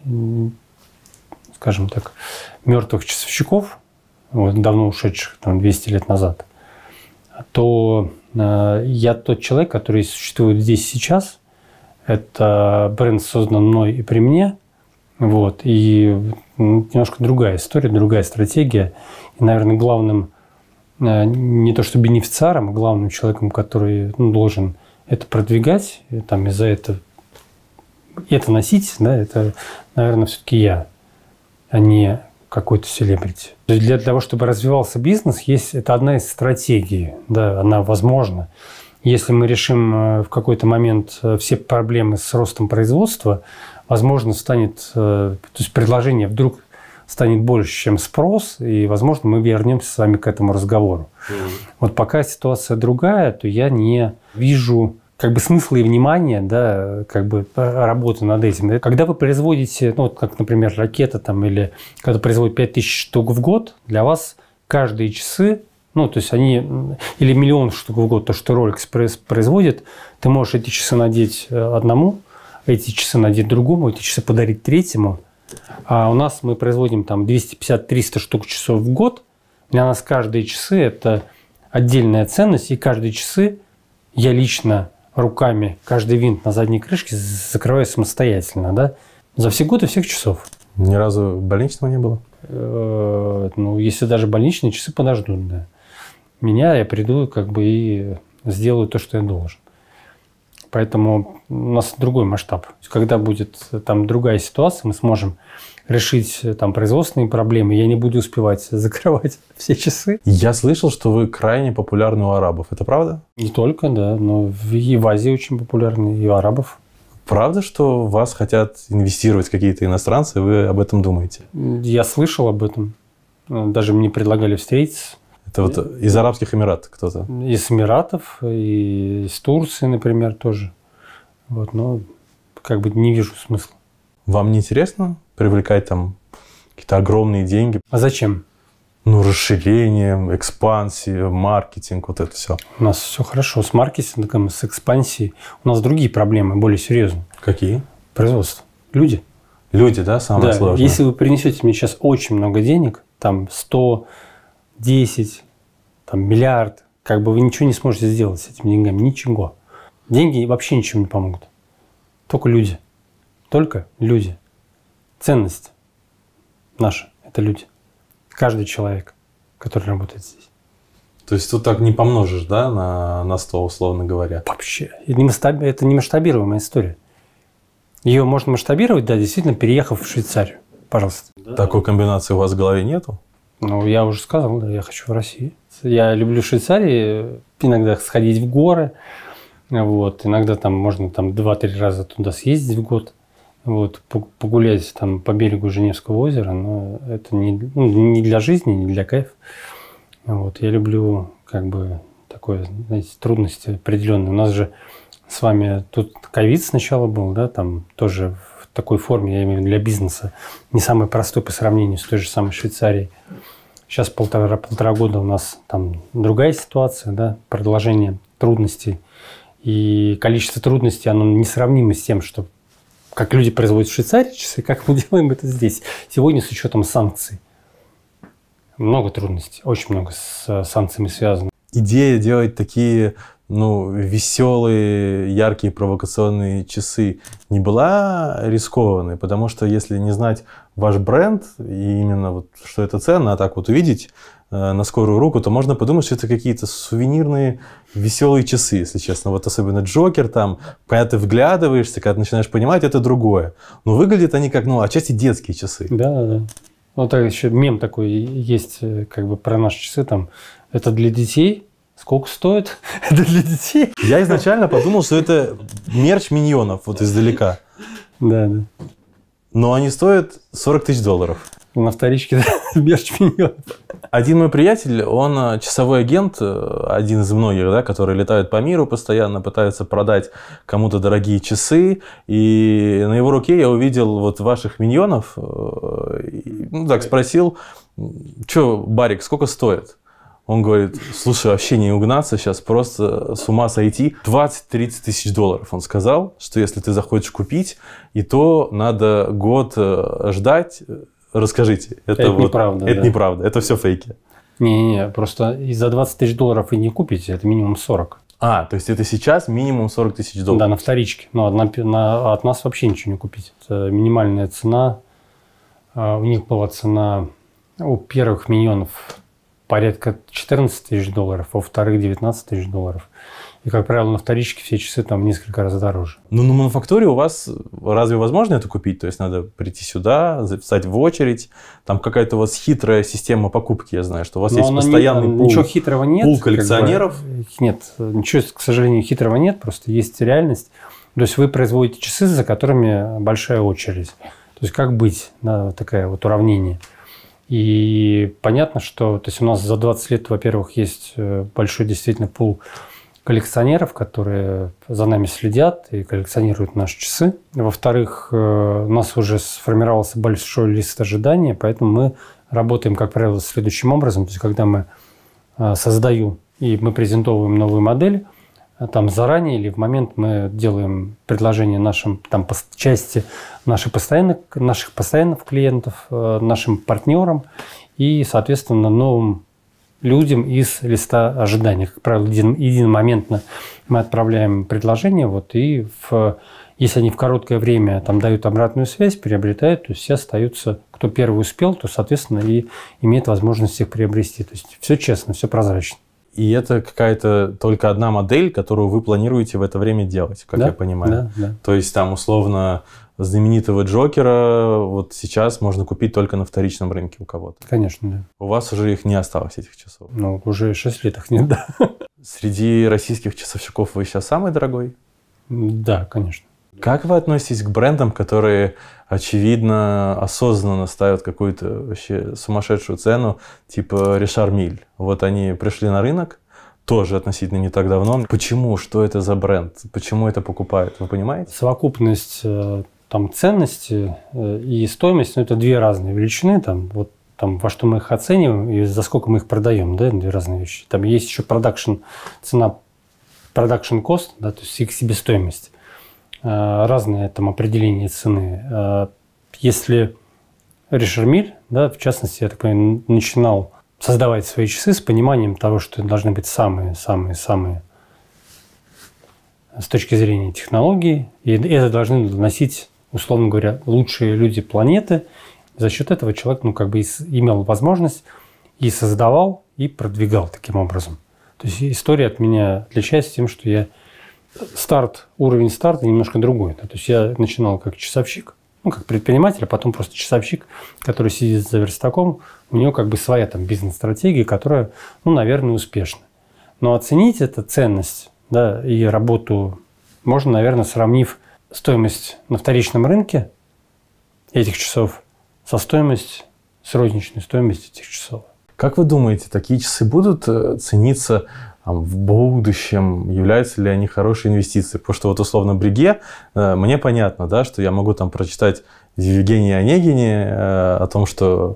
скажем так, мертвых часовщиков, давно ушедших, 200 лет назад, то я тот человек, который существует здесь сейчас. Это бренд создан мной и при мне. Вот, и немножко другая история, другая стратегия. И, наверное, главным, не то что бенефициаром, а главным человеком, который должен это продвигать, и за это носить, да, это, наверное, все-таки я, а не какой-то селебрити. Для того, чтобы развивался бизнес, это одна из стратегий, да, она возможна. Если мы решим в какой-то момент все проблемы с ростом производства, возможно, то есть предложение вдруг станет больше, чем спрос, и, возможно, мы вернемся с вами к этому разговору. Вот пока ситуация другая, то я не вижу смысла и внимания, да, работы над этим. Когда вы производите, как, например, ракета или когда производят 5000 штук в год, для вас каждые часы, то есть они, или миллион штук в год, то, что Rolex производит, ты можешь эти часы надеть одному, эти часы надеть другому, эти часы подарить третьему. А у нас мы производим 250-300 штук часов в год. Для нас каждые часы – это отдельная ценность, и каждые часы я лично руками каждый винт на задней крышке закрываю самостоятельно, да, за все годы всех часов. Ни разу больничного не было? Если даже больничные часы подождут, да. Я приду и сделаю то, что я должен. Поэтому у нас другой масштаб. Когда будет другая ситуация, мы сможем решить там производственные проблемы, я не буду успевать закрывать все часы. Я слышал, что вы крайне популярны у арабов. Это правда? Не только, да, но и в Азии очень популярны, и у арабов. Правда, что в вас хотят инвестировать какие-то иностранцы, и вы об этом думаете? Я слышал об этом. Даже мне предлагали встретиться. Это вот из Арабских Эмиратов кто-то? Из Эмиратов, и из Турции, например, тоже. Вот, но как бы не вижу смысла. Вам не интересно привлекать там какие-то огромные деньги? А зачем? Ну, расширение, экспансия, маркетинг, вот это все. У нас все хорошо с маркетингом, с экспансией. У нас другие проблемы, более серьезные. Какие? Производство. Люди. Люди, да, самое сложное? Если вы принесете мне сейчас очень много денег, там 100, 10, там миллиард, как бы вы ничего не сможете сделать с этими деньгами. Ничего. Деньги вообще ничего не помогут. Только люди. Только люди. Ценность наша – это люди. Каждый человек, который работает здесь. То есть тут так не помножишь, да, на 100, условно говоря? Вообще. Это не масштабируемая история. Ее можно масштабировать, да, действительно, переехав в Швейцарию. Пожалуйста. Такой комбинации у вас в голове нету? Ну, я уже сказал, да, я хочу в России. Я люблю в Швейцарии иногда сходить в горы. Вот. Иногда там можно там 2-3 раза туда съездить в год. Вот, погулять там по берегу Женевского озера, но это не для жизни, не для кайфа. Вот, я люблю как бы такое, знаете, трудности определенные. У нас же с вами тут ковид сначала был, да, там тоже в такой форме, я имею в виду для бизнеса, не самый простой по сравнению с той же самой Швейцарией. Сейчас полтора года у нас там другая ситуация, да, продолжение трудностей. И количество трудностей, оно несравнимо с тем, что как люди производят в Швейцарии часы, как мы делаем это здесь. Сегодня с учетом санкций. Много трудностей, очень много с санкциями связано. Идея делать такие, веселые, яркие, провокационные часы не была рискованной, потому что если не знать ваш бренд и именно вот, что это ценно, а так вот увидеть на скорую руку, то можно подумать, что это какие-то сувенирные веселые часы, если честно. Вот особенно Джокер там, когда ты вглядываешься, когда ты начинаешь понимать, это другое. Но выглядят они как, отчасти детские часы. Да. Вот так еще мем такой есть, как бы про наши часы там. Это для детей. Сколько стоит? Это для детей. Я изначально подумал, что это мерч Миньонов, вот издалека. Да. Но они стоят $40 000. На вторичке мерч Миньонов. Один мой приятель, он часовой агент, один из многих, да, которые летают по миру постоянно, пытаются продать кому-то дорогие часы. И на его руке я увидел вот ваших Миньонов. Спросил, что, Барик, сколько стоит? Он говорит, слушай, вообще не угнаться сейчас, просто с ума сойти. 20-30 тысяч долларов. Он сказал, что если ты захочешь купить, и то надо год ждать. Расскажите. Это неправда. Это неправда, это все фейки. Не, просто из-за 20 тысяч долларов и не купите, это минимум 40. То есть это сейчас минимум 40 тысяч долларов? Да, на вторичке. Но от нас вообще ничего не купить. Это минимальная цена. У них была цена у первых Миньонов порядка 14 тысяч долларов, а у вторых 19 тысяч долларов. И, как правило, на вторичке все часы там в несколько раз дороже. Ну, на мануфактуре у вас разве возможно это купить? То есть надо прийти сюда, записать в очередь. Там какая-то у вас хитрая система покупки, я знаю, что у вас есть постоянный пул. Ничего хитрого нет. Пул коллекционеров. Нет, ничего, к сожалению, хитрого нет. Просто есть реальность. То есть вы производите часы, за которыми большая очередь. То есть как быть? Да, вот такое вот уравнение. И понятно, что то есть у нас за 20 лет, во-первых, есть большой действительно пул коллекционеров, которые за нами следят и коллекционируют наши часы. Во-вторых, у нас уже сформировался большой лист ожидания, поэтому мы работаем, как правило, следующим образом. То есть когда мы создаем и мы презентовываем новую модель, там заранее или в момент мы делаем предложение нашим там, по части наших постоянных клиентов, нашим партнерам и, соответственно, новым людям из листа ожидания. Как правило, единомоментно мы отправляем предложение, и если они в короткое время там, дают обратную связь, приобретают, то есть все остаются, кто первый успел, то, соответственно, и имеет возможность их приобрести. То есть все честно, все прозрачно. И это какая-то только одна модель, которую вы планируете в это время делать, как я понимаю. Да. То есть там условно знаменитого Джокера вот сейчас можно купить только на вторичном рынке у кого-то. Конечно, да. У вас уже их не осталось, этих часов. Ну, уже 6 лет их нет, да. Среди российских часовщиков вы сейчас самый дорогой? Да, конечно. Как вы относитесь к брендам, которые, очевидно, осознанно ставят какую-то вообще сумасшедшую цену, типа Ришар Милль? Вот они пришли на рынок, тоже относительно не так давно. Почему? Что это за бренд? Почему это покупают? Вы понимаете? Совокупность там, ценности и стоимость, ну, это две разные величины. Там, вот, там, во что мы их оцениваем и за сколько мы их продаем, да, две разные вещи. Там есть еще цена production cost, да, то есть их себестоимость. Разные там определения цены. Если Ришар Милль, да, в частности, я так понимаю, начинал создавать свои часы с пониманием того, что должны быть самые-самые-самые с точки зрения технологий, и это должны носить, условно говоря, лучшие люди планеты. За счет этого человек, ну, как бы имел возможность и создавал, и продвигал таким образом. То есть история от меня отличается тем, что я уровень старта немножко другой. То есть я начинал как часовщик, ну, как предприниматель, а потом просто часовщик, который сидит за верстаком. У него как бы своя там бизнес-стратегия, которая, ну, наверное, успешна. Но оценить эту ценность, да, и работу можно, наверное, сравнив стоимость на вторичном рынке этих часов со розничной стоимостью этих часов. Как вы думаете, такие часы будут цениться в будущем? Являются ли они хорошей инвестицией? Потому что вот условно Бреге, мне понятно, да, что я могу там прочитать в Евгении Онегине о том, что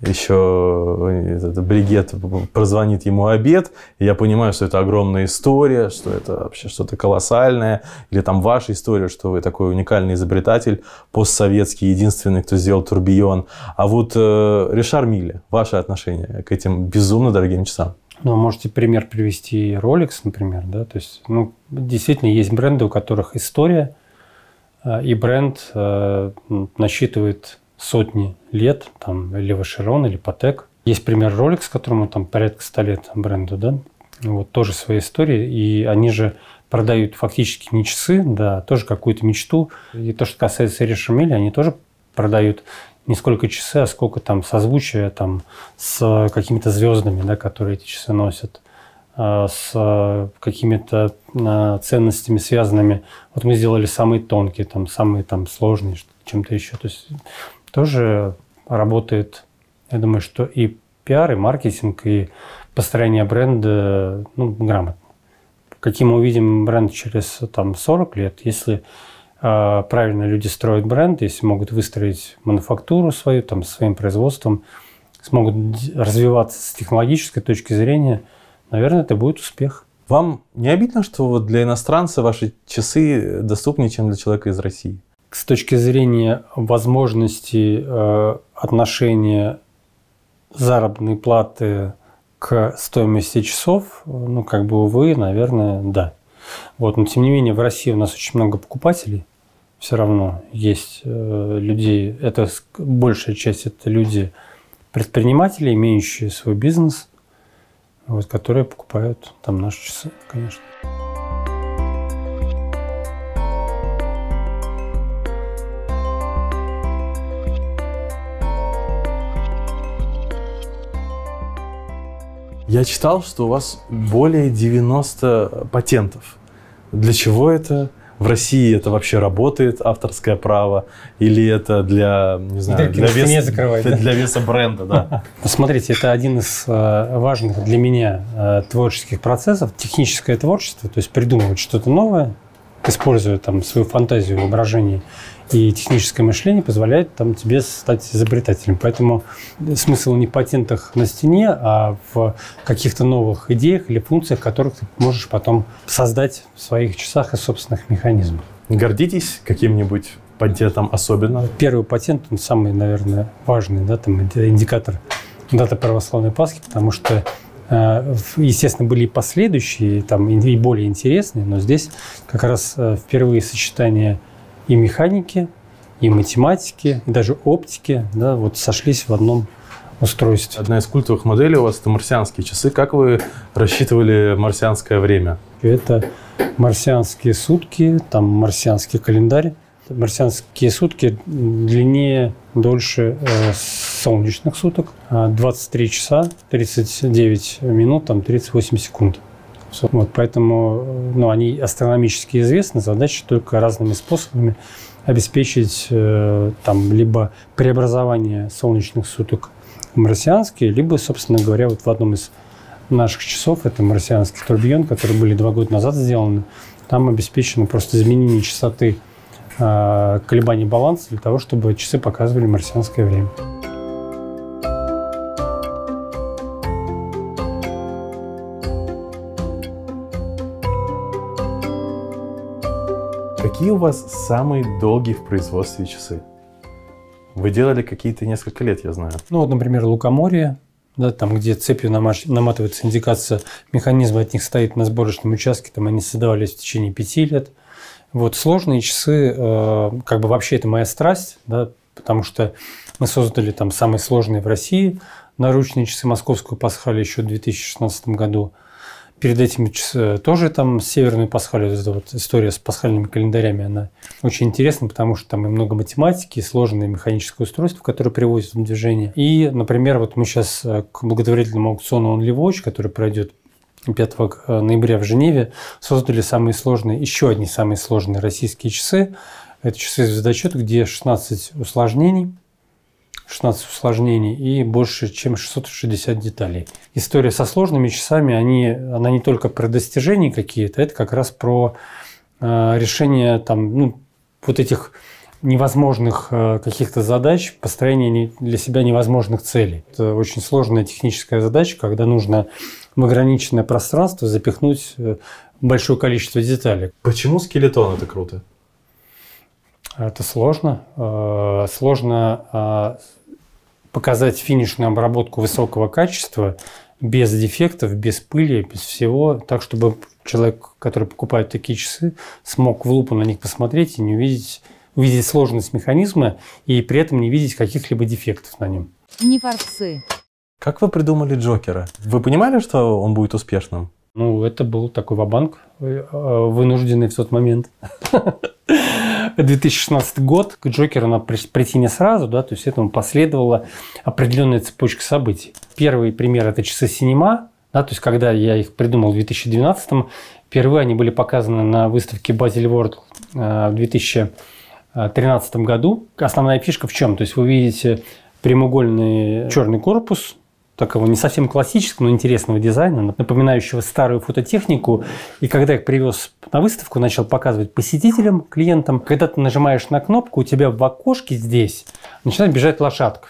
еще Бригет прозвонит ему обед, и я понимаю, что это огромная история, что это вообще что-то колоссальное, или там ваша история, что вы такой уникальный изобретатель, постсоветский, единственный, кто сделал турбион. А вот Ришар Милль, ваше отношение к этим безумно дорогим часам? Ну, можете пример привести Rolex, например, да, то есть, ну, действительно есть бренды, у которых история, и бренд насчитывает сотни лет, там, или Vacheron, или Patek. Есть пример Rolex, которому там порядка 100 лет бренду, да, вот тоже своя история, и они же продают фактически не часы, да, тоже какую-то мечту. И то, что касается Ришар Милля, они тоже продают не сколько часы, а сколько там созвучия там с какими-то звездами, да, которые эти часы носят, с какими-то ценностями связанными. Вот мы сделали самые тонкие, там, самые там сложные, чем-то еще. То есть тоже работает, я думаю, что и пиар, и маркетинг, и построение бренда, ну, грамотно. Каким мы увидим бренд через там 40 лет, если правильно люди строят бренд, если могут выстроить мануфактуру свою, там, своим производством, смогут развиваться с технологической точки зрения, наверное, это будет успех. Вам не обидно, что вот для иностранца ваши часы доступнее, чем для человека из России? С точки зрения возможности отношения заработной платы к стоимости часов, ну, как бы, увы, наверное, да. Вот, но, тем не менее, в России у нас очень много покупателей. Все равно есть людей, это большая часть, это люди, предприниматели, имеющие свой бизнес, вот, которые покупают там наши часы, конечно. Я читал, что у вас более 90 патентов. Для чего это? В России это вообще работает, авторское право? Или это для, не знаю, для веса бренда? Да. Смотрите, это один из важных для меня творческих процессов. Техническое творчество, то есть придумывать что-то новое, используя там свою фантазию, воображение и техническое мышление, позволяет там тебе стать изобретателем. Поэтому смысл не в патентах на стене, а в каких-то новых идеях или функциях, которых ты можешь потом создать в своих часах и собственных механизмах. Гордитесь каким-нибудь патентом особенно? Первый патент, он самый, наверное, важный, да, там, индикатор даты православной Пасхи, потому что, естественно, были и последующие, там, и более интересные, но здесь как раз впервые сочетание и механики, и математики, и даже оптики, да, вот сошлись в одном устройств. Одна из культовых моделей у вас – это марсианские часы. Как вы рассчитывали марсианское время? Это марсианские сутки, там марсианский календарь. Марсианские сутки длиннее, дольше солнечных суток. 23 часа, 39 минут, там 38 секунд. Вот, поэтому они астрономически известны. Задача только разными способами обеспечить либо преобразование солнечных суток в марсианские, либо, собственно говоря, вот в одном из наших часов, это марсианский турбион, которые были 2 года назад сделаны, там обеспечено просто изменение частоты колебаний баланса для того, чтобы часы показывали марсианское время. Какие у вас самые долгие в производстве часы? Вы делали какие-то несколько лет, я знаю. Ну, вот, например, лукоморье, да, там, где цепью наматывается индикация механизма, от них стоит на сборочном участке, там они создавались в течение 5 лет. Вот сложные часы, как бы вообще это моя страсть, да, потому что мы создали там самые сложные в России наручные часы Московскую Пасхаль еще в 2016 году. Перед этим тоже там Северную Пасхаль, вот эта вот история с пасхальными календарями, она очень интересна, потому что там и много математики, и сложное механическое устройство, которое приводит в движение. И, например, вот мы сейчас к благотворительному аукциону Only Watch, который пройдет 5 ноября в Женеве, создали самые сложные, еще одни самые сложные российские часы. Это часы звездочета, где 16 усложнений и больше, чем 660 деталей. История со сложными часами, она не только про достижения какие-то, это как раз про решение вот этих невозможных каких-то задач, построение для себя невозможных целей. Это очень сложная техническая задача, когда нужно в ограниченное пространство запихнуть большое количество деталей. Почему скелетон это круто? Это сложно. Сложно показать финишную обработку высокого качества, без дефектов, без пыли, без всего, так, чтобы человек, который покупает такие часы, смог в лупу на них посмотреть и не увидеть сложность механизма и при этом не видеть каких-либо дефектов на нем. Не форцы. Как вы придумали Джокера? Вы понимали, что он будет успешным? Ну, это был такой ва-банк, вынужденный в тот момент. 2016 год, к Джокеру надо прийти не сразу, да, то есть этому последовала определенная цепочка событий. Первый пример – это часы Cinema, да, то есть когда я их придумал в 2012-м, впервые они были показаны на выставке Basel World в 2013 году. Основная фишка в чем? То есть вы видите прямоугольный черный корпус, такого не совсем классического, но интересного дизайна, напоминающего старую фототехнику. И когда я их привез на выставку, начал показывать посетителям, клиентам, когда ты нажимаешь на кнопку, у тебя в окошке здесь начинает бежать лошадка.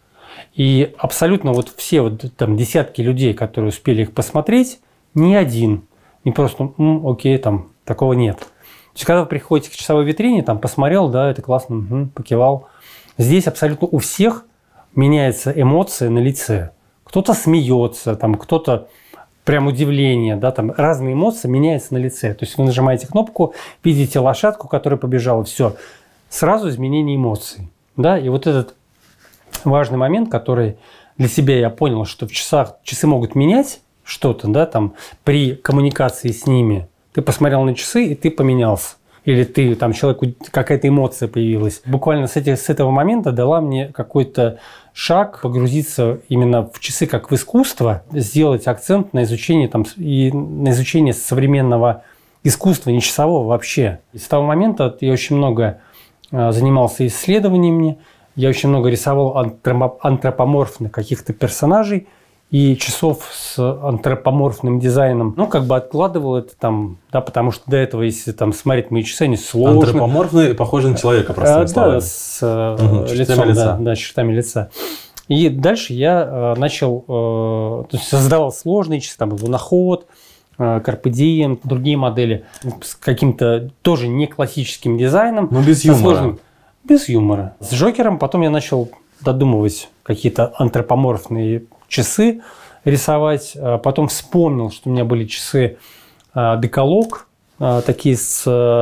И абсолютно вот все вот там десятки людей, которые успели их посмотреть, ни один, не просто окей, там такого нет. То есть, когда вы приходите к часовой витрине, там посмотрел, да, это классно, покивал. Здесь абсолютно у всех меняется эмоция на лице. Кто-то смеется, там, кто-то прям удивление, да, там разные эмоции меняются на лице. То есть вы нажимаете кнопку, видите лошадку, которая побежала, все, сразу изменение эмоций. Да? И вот этот важный момент, который для себя я понял, что в часах часы могут менять что-то, да, там, при коммуникации с ними. Ты посмотрел на часы, и ты поменялся. Или ты, там, человеку какая-то эмоция появилась. Буквально с этого момента дала мне какой-то шаг погрузиться именно в часы как в искусство, сделать акцент на изучение, там, и на изучение современного искусства, не часового вообще. И с того момента я очень много занимался исследованиями, я очень много рисовал антропоморфных каких-то персонажей и часов с антропоморфным дизайном. Ну, как бы откладывал это там, да, потому что до этого, если там смотреть мои часы, они сложные. Антропоморфные, похожи на человека, простыми словами. Да, с лицом, да, чертами лица. И дальше я начал, то есть создавал сложные часы, там, луноход, Carpe Diem, другие модели с каким-то тоже не классическим дизайном. Но без юмора. Без юмора. С Джокером потом я начал додумывать какие-то антропоморфные часы рисовать. Потом вспомнил, что у меня были часы Деколог, такие с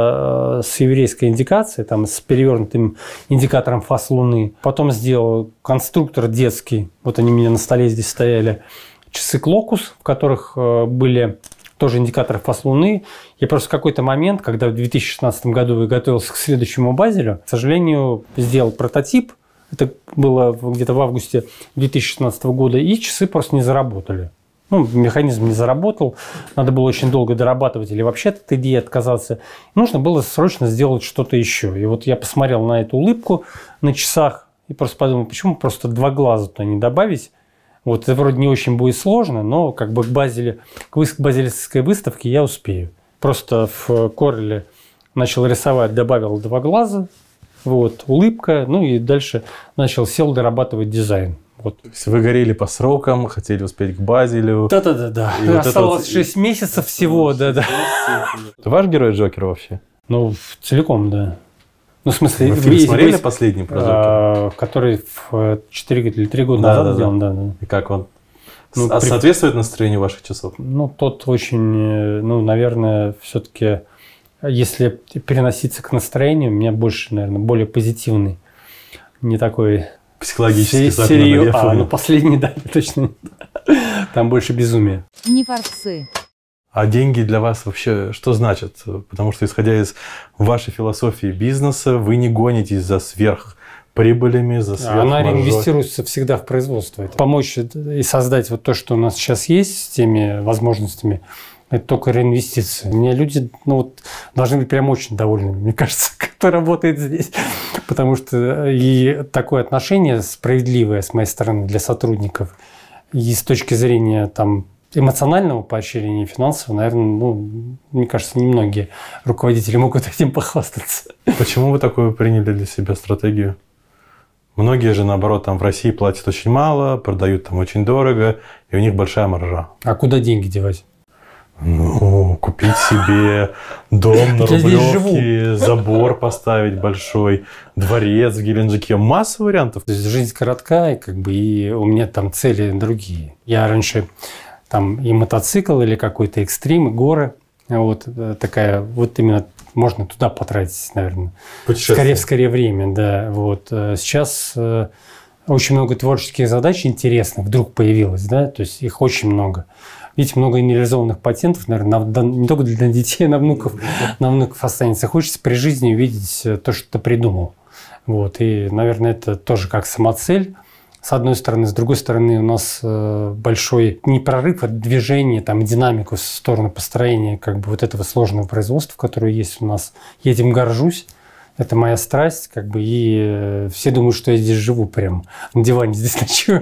еврейской индикацией, там, с перевернутым индикатором фаз Луны. Потом сделал конструктор детский. Вот они у меня на столе здесь стояли. Часы Клокус, в которых были тоже индикаторы фаз Луны. Я просто в какой-то момент, когда в 2016 году я готовился к следующему базелю, к сожалению, сделал прототип. Это было где-то в августе 2016 года, и часы просто не заработали. Механизм не заработал, надо было очень долго дорабатывать или вообще от этой идеи отказаться. Нужно было срочно сделать что-то еще. И вот я посмотрел на эту улыбку на часах и просто подумал, почему просто 2 глаза туда не добавить. Вот это вроде не очень будет сложно, но как бы к базелевской выставке я успею. Просто в Corel начал рисовать, добавил 2 глаза, вот, улыбка, и дальше сел дорабатывать дизайн. Вот. То есть вы горели по срокам, хотели успеть к базелю. Да. Осталось 6 месяцев всего, да. Это ваш герой Джокер вообще? Целиком, да. В смысле, вы смотрели последний про Джокера? Который в 4 или 3 года назад сделан, да. И как он? Соответствует настроению ваших часов? Тот очень, наверное, все-таки, если переноситься к настроению, у меня больше, наверное, более позитивный. Не такой... Психологический загнанный. Последний, да, точно. Там больше безумия. Не форцы. А деньги для вас вообще что значат? Потому что, исходя из вашей философии бизнеса, вы не гонитесь за сверхприбылями, за сверхмаржой. Она реинвестируется всегда в производство. Помочь и создать вот то, что у нас сейчас есть, с теми возможностями, это только реинвестиции. У меня люди должны быть прям очень довольны, мне кажется, кто работает здесь. Потому что и такое отношение справедливое с моей стороны для сотрудников, и с точки зрения эмоционального поощрения и финансового, наверное, мне кажется, немногие руководители могут этим похвастаться. Почему вы такую приняли для себя стратегию? Многие же, наоборот, в России платят очень мало, продают там очень дорого, и у них большая маржа. А куда деньги девать? Купить себе дом на Рублевке, забор поставить большой, дворец в Геленджике. Масса вариантов. То есть жизнь коротка, и у меня цели другие. Я раньше и мотоцикл, или какой-то экстрим, и горы. Такая, именно можно туда потратить, наверное. В скорее время, да. Сейчас очень много творческих задач интересных вдруг появилось, да, то есть их очень много. Видите, много нереализованных патентов, наверное, не только для детей, на внуков останется. Хочется при жизни увидеть то, что ты придумал. И, наверное, это тоже как самоцель, с одной стороны. С другой стороны, у нас большой не прорыв, а движение, динамику в сторону построения этого сложного производства, которое есть у нас. Я этим горжусь. Это моя страсть, и все думают, что я здесь живу прям на диване, здесь ночую.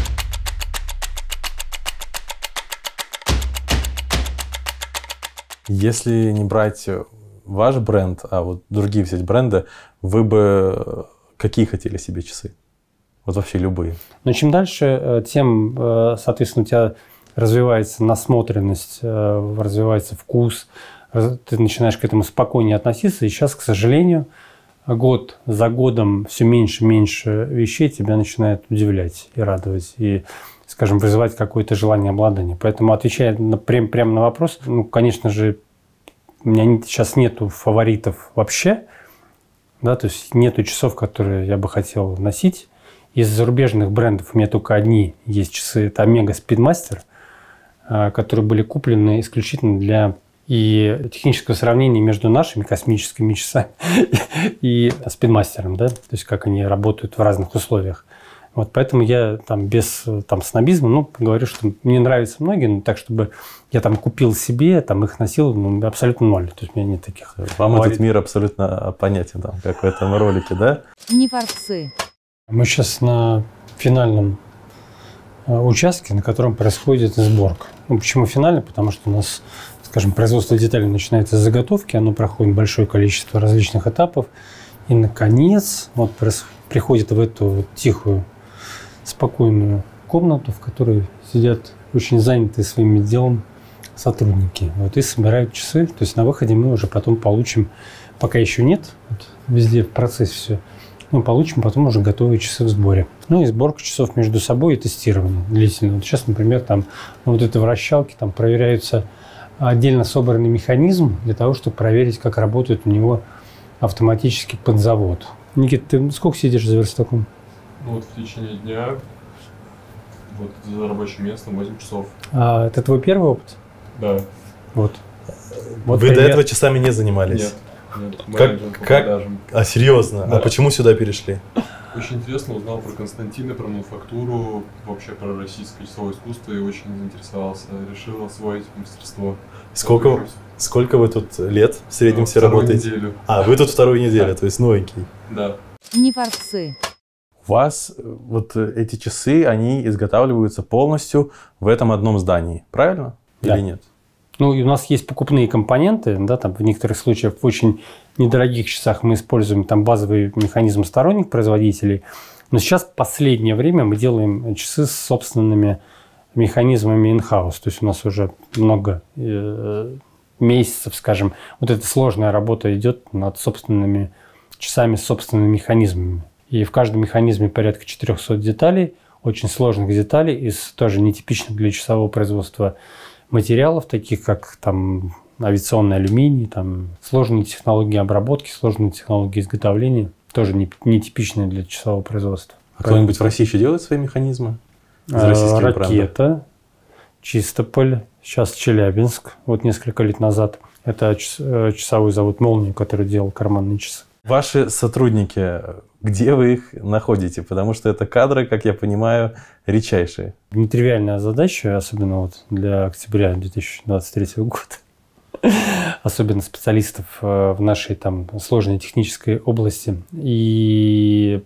Если не брать ваш бренд, а другие взять бренды, вы бы какие хотели себе часы? Вообще любые. Но чем дальше, тем, соответственно, у тебя развивается насмотренность, развивается вкус, ты начинаешь к этому спокойнее относиться. И сейчас, к сожалению, год за годом все меньше и меньше вещей тебя начинает удивлять и радовать, и, скажем, вызывать какое-то желание обладания. Поэтому, отвечая прямо на вопрос, конечно же, у меня сейчас нету фаворитов вообще, да, то есть нету часов, которые я бы хотел носить. Из зарубежных брендов у меня только одни есть часы, это Omega Speedmaster, которые были куплены исключительно для технического сравнения между нашими космическими часами и Speedmaster, да, то есть как они работают в разных условиях. Поэтому я без снобизма, говорю, что мне нравятся многие, но так, чтобы я купил себе, их носил, абсолютно ноль. То есть у меня нет таких. Вам этот мир абсолютно понятен, как в этом ролике, да? Не форцы. Мы сейчас на финальном участке, на котором происходит сборка. Почему финальный? Потому что у нас, скажем, производство деталей начинается с заготовки, оно проходит большое количество различных этапов, и, наконец, приходит в эту тихую, спокойную комнату, в которой сидят очень занятые своим делом сотрудники. И собирают часы. То есть на выходе мы уже потом получим, пока еще нет, везде в процессе все, мы получим потом уже готовые часы в сборе. И сборка часов между собой и тестирование длительно. Сейчас, например, это вращалки, проверяются отдельно собранный механизм для того, чтобы проверить, как работает у него автоматический подзавод. Никит, ты сколько сидишь за верстаком? Ну вот в течение дня, вот за рабочим местом 8 часов. А это твой первый опыт? Да. Вот. Вы пример. до этого часами не занимались? Нет. Как? А серьезно? Да. А почему сюда перешли? Очень интересно узнал про Константина, про мануфактуру, вообще про российское часовое искусство и очень заинтересовался. Решил освоить мастерство. Сколько вы тут лет в среднем все Вторую работаете? неделю. А, вы тут вторую неделю, Да. то есть новенький. Да. Не форцы. У вас вот эти часы, они изготавливаются полностью в этом одном здании, правильно? Да. Или нет? Ну, и у нас есть покупные компоненты, да, там в некоторых случаях в очень недорогих часах мы используем там базовый механизм сторонних производителей, но сейчас в последнее время мы делаем часы с собственными механизмами in-house, то есть у нас уже много месяцев, скажем, вот эта сложная работа идет над собственными часами с собственными механизмами. И в каждом механизме порядка 400 деталей, очень сложных деталей, из тоже нетипичных для часового производства материалов, таких как там авиационный алюминий, там сложные технологии обработки, сложные технологии изготовления, тоже нетипичные для часового производства. А кто-нибудь в России еще делает свои механизмы? Из российского бренда? Ракета, Чистополь, сейчас Челябинск, вот несколько лет назад. Это часовой завод «Молния», который делал карманные часы. Ваши сотрудники, где вы их находите? Потому что это кадры, как я понимаю, редчайшие. Нетривиальная задача, особенно вот для октября 2023 года. Особенно специалистов в нашей там сложной технической области. И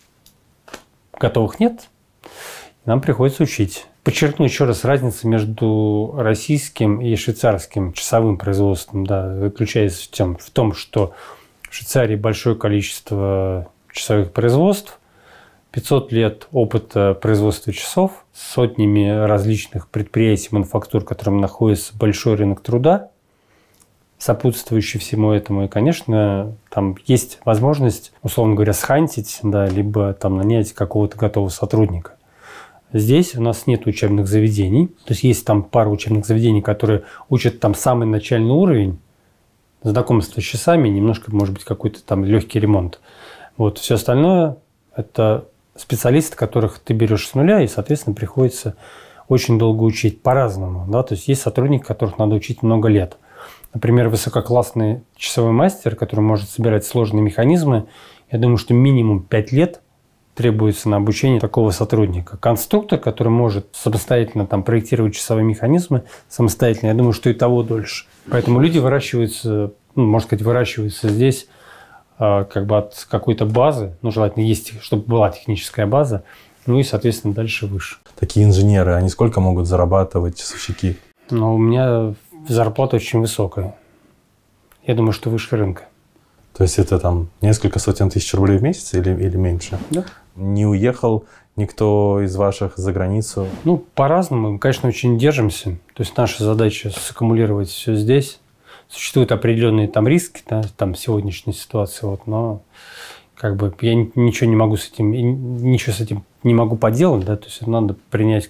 готовых нет. Нам приходится учить. Подчеркну еще раз разницу между российским и швейцарским часовым производством. Да, заключается в том, что в Швейцарии большое количество часовых производств, 500 лет опыта производства часов, сотнями различных предприятий, мануфактур, которым находится большой рынок труда, сопутствующий всему этому. И, конечно, там есть возможность, условно говоря, схантить, да, либо там нанять какого-то готового сотрудника. Здесь у нас нет учебных заведений. То есть есть там пара учебных заведений, которые учат там самый начальный уровень, знакомство с часами, немножко, может быть, какой-то там легкий ремонт. Вот. Все остальное – это специалисты, которых ты берешь с нуля, и, соответственно, приходится очень долго учить по-разному. Да? То есть есть сотрудники, которых надо учить много лет. Например, высококлассный часовой мастер, который может собирать сложные механизмы, я думаю, что минимум 5 лет требуется на обучение такого сотрудника. Конструктор, который может самостоятельно там проектировать часовые механизмы, самостоятельно, я думаю, что и того дольше. Поэтому люди выращиваются, можно сказать, выращиваются здесь как бы от какой-то базы, ну, желательно есть, чтобы была техническая база, ну и, соответственно, дальше выше. Такие инженеры, они сколько могут зарабатывать, часовщики? Но у меня зарплата очень высокая. Я думаю, что выше рынка. То есть это там несколько сотен тысяч рублей в месяц или меньше? Да. Не уехал никто из ваших за границу? Ну, по-разному. Мы, конечно, очень держимся. То есть наша задача саккумулировать все здесь. Существуют определенные там риски, да, там сегодняшней ситуации, вот, но как бы я ничего не могу с этим не могу поделать, да, то есть это надо принять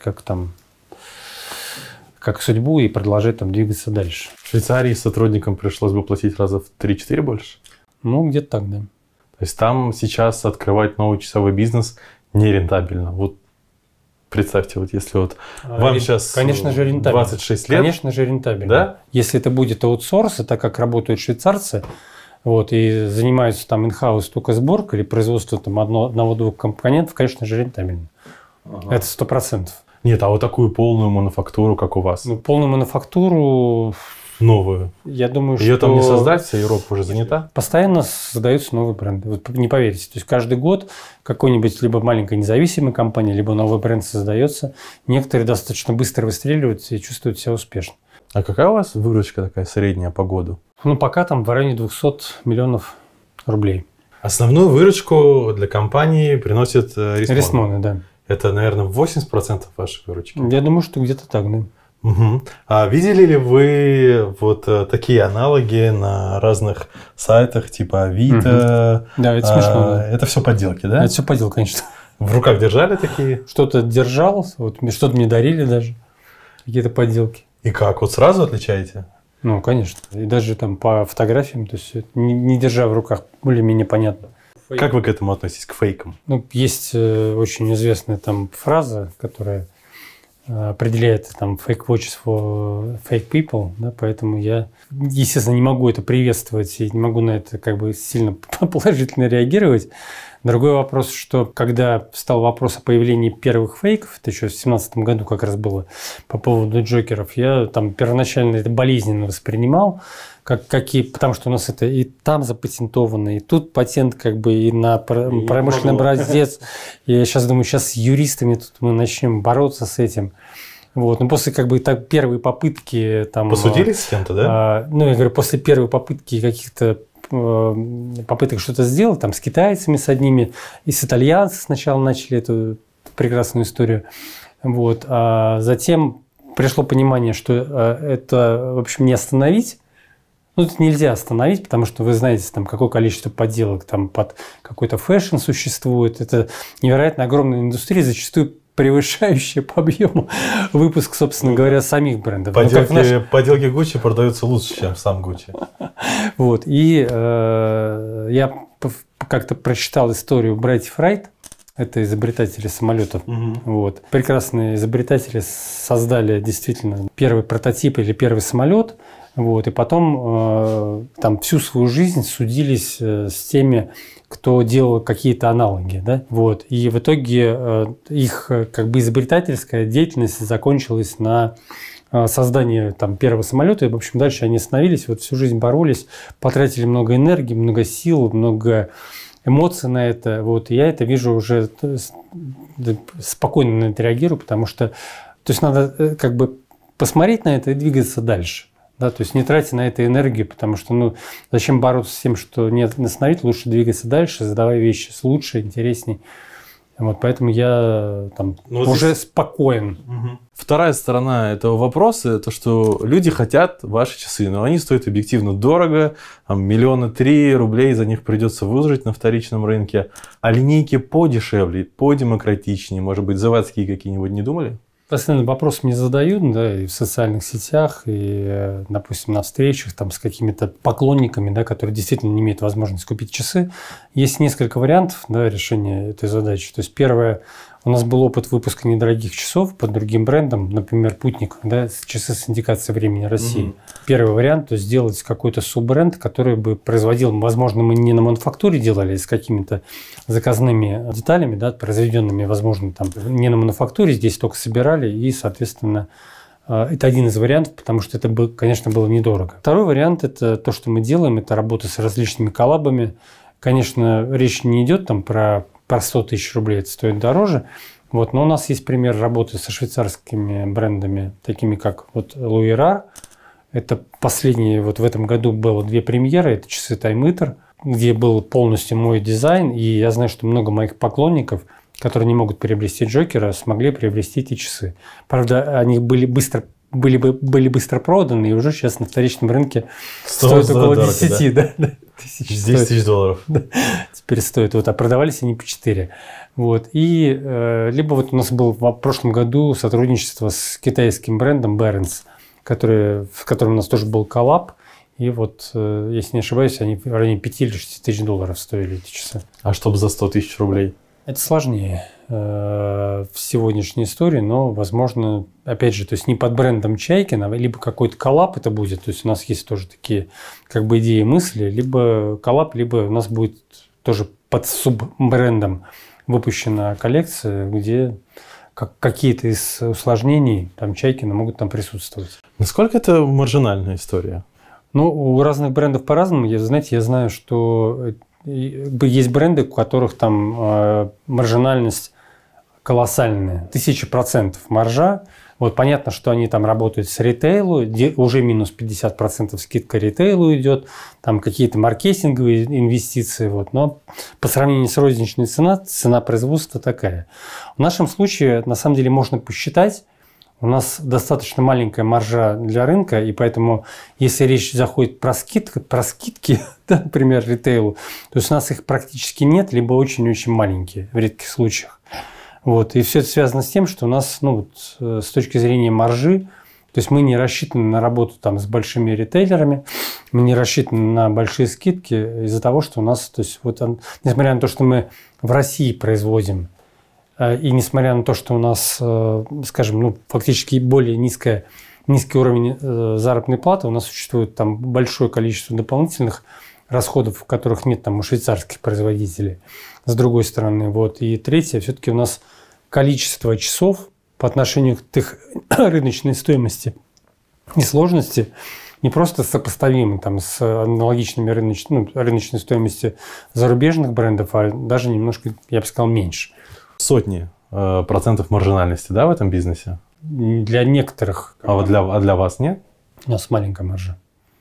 как судьбу и продолжать там двигаться дальше. В Швейцарии сотрудникам пришлось бы платить раза в 3-4 больше? Ну, где-то так, да. То есть там сейчас открывать новый часовой бизнес нерентабельно. Вот представьте, вот если вот вам сейчас, конечно же, рентабельно. 26 лет. Конечно же, рентабельно. Да? Если это будет аутсорс, и так как работают швейцарцы, вот, и занимаются там in-house только сборкой или производством там одного-двух компонентов, конечно же, рентабельно. Ага. Это 100%. Нет, а вот такую полную мануфактуру, как у вас? Ну, полную мануфактуру... Новую. Я думаю, Ее что... там не создать, вся Европа уже занята? Постоянно создаются новые бренды. Вот не поверите. То есть каждый год какой-нибудь либо маленькая независимая компания, либо новый бренд создается. Некоторые достаточно быстро выстреливают и чувствуют себя успешно. А какая у вас выручка такая средняя по году? Ну, пока там в районе 200 миллионов рублей. Основную выручку для компании приносит Рисмоны. Рисмоны, да. Это, наверное, 80% вашей выручки? Я думаю, что где-то так, да. Угу. А видели ли вы вот такие аналоги на разных сайтах, типа Авито? Угу. Да, это смешно. Да. Это все подделки, да? Это все подделки, конечно. В руках держали такие? Что-то держал, вот, что-то мне дарили даже, какие-то подделки. И как? Вот сразу отличаете? Ну, конечно. И даже там по фотографиям, то есть не держа в руках, более-менее понятно. Как вы к этому относитесь, к фейкам? Ну, есть очень известная там фраза, которая определяет там fake watches for fake people, да, поэтому я, естественно, не могу это приветствовать и не могу на это как бы сильно положительно реагировать. Другой вопрос, что когда встал вопрос о появлении первых фейков, это еще в 2017 году как раз было по поводу джокеров, я там первоначально это болезненно воспринимал, потому что у нас это и там запатентовано, и тут патент как бы и на промышленный образец. Я сейчас думаю, сейчас с юристами тут мы начнем бороться с этим. Вот. Но после как бы так первой попытки там... Посудились с кем-то, да? Ну, я говорю, после первой попытки каких-то попыток что-то сделать, там с китайцами, с одними, и с итальянцами сначала начали эту прекрасную историю. Вот. А затем пришло понимание, что это, в общем, не остановить. Ну, это нельзя остановить, потому что вы знаете, там, какое количество подделок там, под какой-то фэшн существует. Это невероятно огромная индустрия, зачастую превышающая по объему выпуск, собственно говоря, самих брендов. Подделки Gucci продаются лучше, чем сам Gucci. Вот. И я как-то прочитал историю братьев Райт. Это изобретатели самолетов. Вот. Прекрасные изобретатели создали действительно первый прототип или первый самолет. Вот. И потом там всю свою жизнь судились с теми, кто делал какие-то аналоги. Да? Вот. И в итоге их как бы изобретательская деятельность закончилась на создании там, первого самолета. И, в общем, дальше они остановились, вот всю жизнь боролись, потратили много энергии, много сил, много эмоций на это. Вот. И я это вижу уже, спокойно на это реагирую, потому что то есть надо как бы посмотреть на это и двигаться дальше. Да, то есть не тратить на это энергию, потому что ну, зачем бороться с тем, что не остановить, лучше двигаться дальше, задавая вещи лучше, интересней. Вот, поэтому я там уже спокоен. Вторая сторона этого вопроса, то что люди хотят ваши часы, но они стоят объективно дорого, там, 3 миллиона рублей за них придется выложить на вторичном рынке, а линейки подешевле, подемократичнее, может быть, заводские какие-нибудь, не думали? Постоянно вопрос мне задают, да, и в социальных сетях, и, допустим, на встречах там, с какими-то поклонниками, да, которые действительно не имеют возможности купить часы. Есть несколько вариантов, да, решения этой задачи. То есть, первое, у нас был опыт выпуска недорогих часов под другим брендом, например, «Путник», да, часы с индикацией времени России. Первый вариант, то есть сделать какой-то суббренд, который бы производил, возможно, мы не на мануфактуре делали, с какими-то заказными деталями, да, произведенными, возможно, там не на мануфактуре, здесь только собирали, и, соответственно, это один из вариантов, потому что это, конечно, было недорого. Второй вариант – это то, что мы делаем, это работа с различными коллабами. Конечно, речь не идет там про 100 тысяч рублей, это стоит дороже. Вот, но у нас есть пример работы со швейцарскими брендами, такими как вот Louis Erard. Это последние, вот в этом году было 2 премьеры, это часы Time Eater, где был полностью мой дизайн, и я знаю, что много моих поклонников, которые не могут приобрести Джокера, смогли приобрести эти часы. Правда, они были быстро проданы, и уже сейчас на вторичном рынке стоят около 10 тысяч. 10 тысяч долларов. Да, теперь стоят. Вот, а продавались они по 4. Вот. И либо вот у нас был в прошлом году сотрудничество с китайским брендом Barons, в котором у нас тоже был коллаб. И вот, если не ошибаюсь, они в районе 5 или 6 тысяч долларов стоили эти часы. А чтобы за 100 тысяч рублей? Это сложнее в сегодняшней истории, но, возможно, опять же, то есть не под брендом Чайкина, либо какой-то коллаб это будет, то есть у нас есть тоже такие как бы идеи и мысли, либо коллаб, либо у нас будет тоже под суббрендом выпущена коллекция, где какие-то из усложнений там Чайкина могут там присутствовать. Насколько это маржинальная история? Ну, у разных брендов по-разному. Я знаю, что есть бренды, у которых там маржинальность колоссальная, 1000% маржа. Вот понятно, что они там работают с ритейлу, уже минус 50% скидка ритейлу идет, там какие-то маркетинговые инвестиции, вот. Но по сравнению с розничной цена производства такая. В нашем случае, на самом деле, можно посчитать, у нас достаточно маленькая маржа для рынка, и поэтому, если речь заходит про скидки, да, например, ритейлу, то есть у нас их практически нет, либо очень-очень маленькие в редких случаях. Вот. И все это связано с тем, что у нас с точки зрения маржи То есть мы не рассчитаны на работу там с большими ритейлерами, мы не рассчитаны на большие скидки из-за того, что у нас, то есть вот, несмотря на то, что мы в России производим, и несмотря на то, что у нас, скажем, ну, фактически более низкий уровень заработной платы, у нас существует там большое количество дополнительных расходов, в которых нет там у швейцарских производителей, с другой стороны. Вот. И третье, все-таки у нас количество часов по отношению к их рыночной стоимости и сложности не просто сопоставимы там, с аналогичными рыночной стоимостью зарубежных брендов, а даже немножко, я бы сказал, меньше. Сотни процентов маржинальности, да, в этом бизнесе? Для некоторых. А вот для вас нет? У нас маленькая маржа.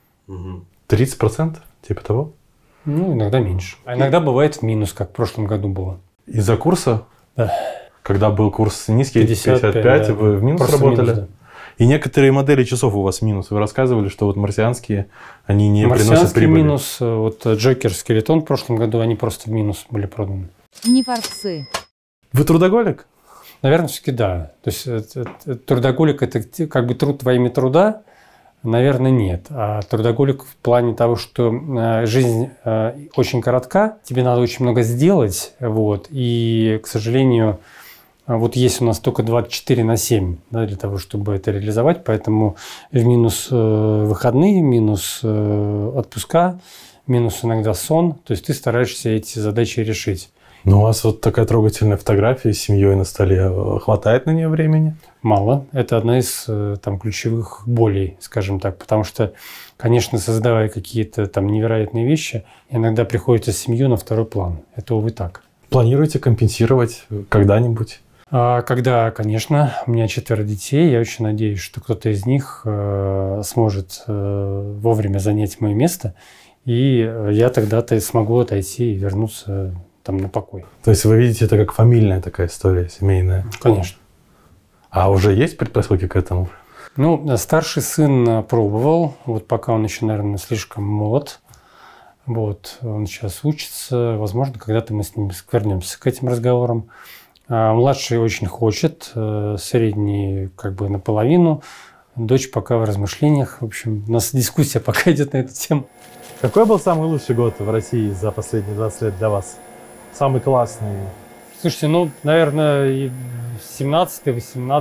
30%? Типа того? Ну, иногда меньше. А иногда бывает в минус, как в прошлом году было. Из-за курса? Да. Когда был курс низкий, 55, да. вы в минус Просто работали? минус, да. И некоторые модели часов у вас минус. Вы рассказывали, что вот марсианские, они не приносят Марсианский прибыли. минус, вот Джокер, Скелетон в прошлом году, они просто в минус были проданы. Не форцы. Вы трудоголик? Наверное, все-таки да. То есть трудоголик – это как бы труд во имя труда, наверное, нет. А трудоголик в плане того, что жизнь очень коротка, тебе надо очень много сделать, вот, и, к сожалению, вот есть у нас только 24/7, да, для того, чтобы это реализовать, поэтому в минус выходные, минус отпуска, минус иногда сон, то есть ты стараешься эти задачи решить. Ну, у вас вот такая трогательная фотография с семьей на столе. Хватает на нее времени? Мало. Это одна из там, ключевых болей, скажем так. Потому что, конечно, создавая какие-то там невероятные вещи, иногда приходится семью на второй план. Это, увы, так. Планируете компенсировать когда-нибудь? Когда, конечно, у меня 4 детей, я очень надеюсь, что кто-то из них сможет вовремя занять мое место, и я тогда-то смогу отойти и вернуться там на покой. То есть вы видите это как фамильная такая история, семейная? Конечно. А уже есть предпосылки к этому? Ну, старший сын пробовал, вот пока он еще, наверное, слишком молод. Вот, он сейчас учится, возможно, когда-то мы с ним вернемся к этим разговорам. Младший очень хочет, средний как бы наполовину, дочь пока в размышлениях. В общем, у нас дискуссия пока идет на эту тему. Какой был самый лучший год в России за последние 20 лет для вас? Самый классный? Слушайте, ну, наверное, 17-й,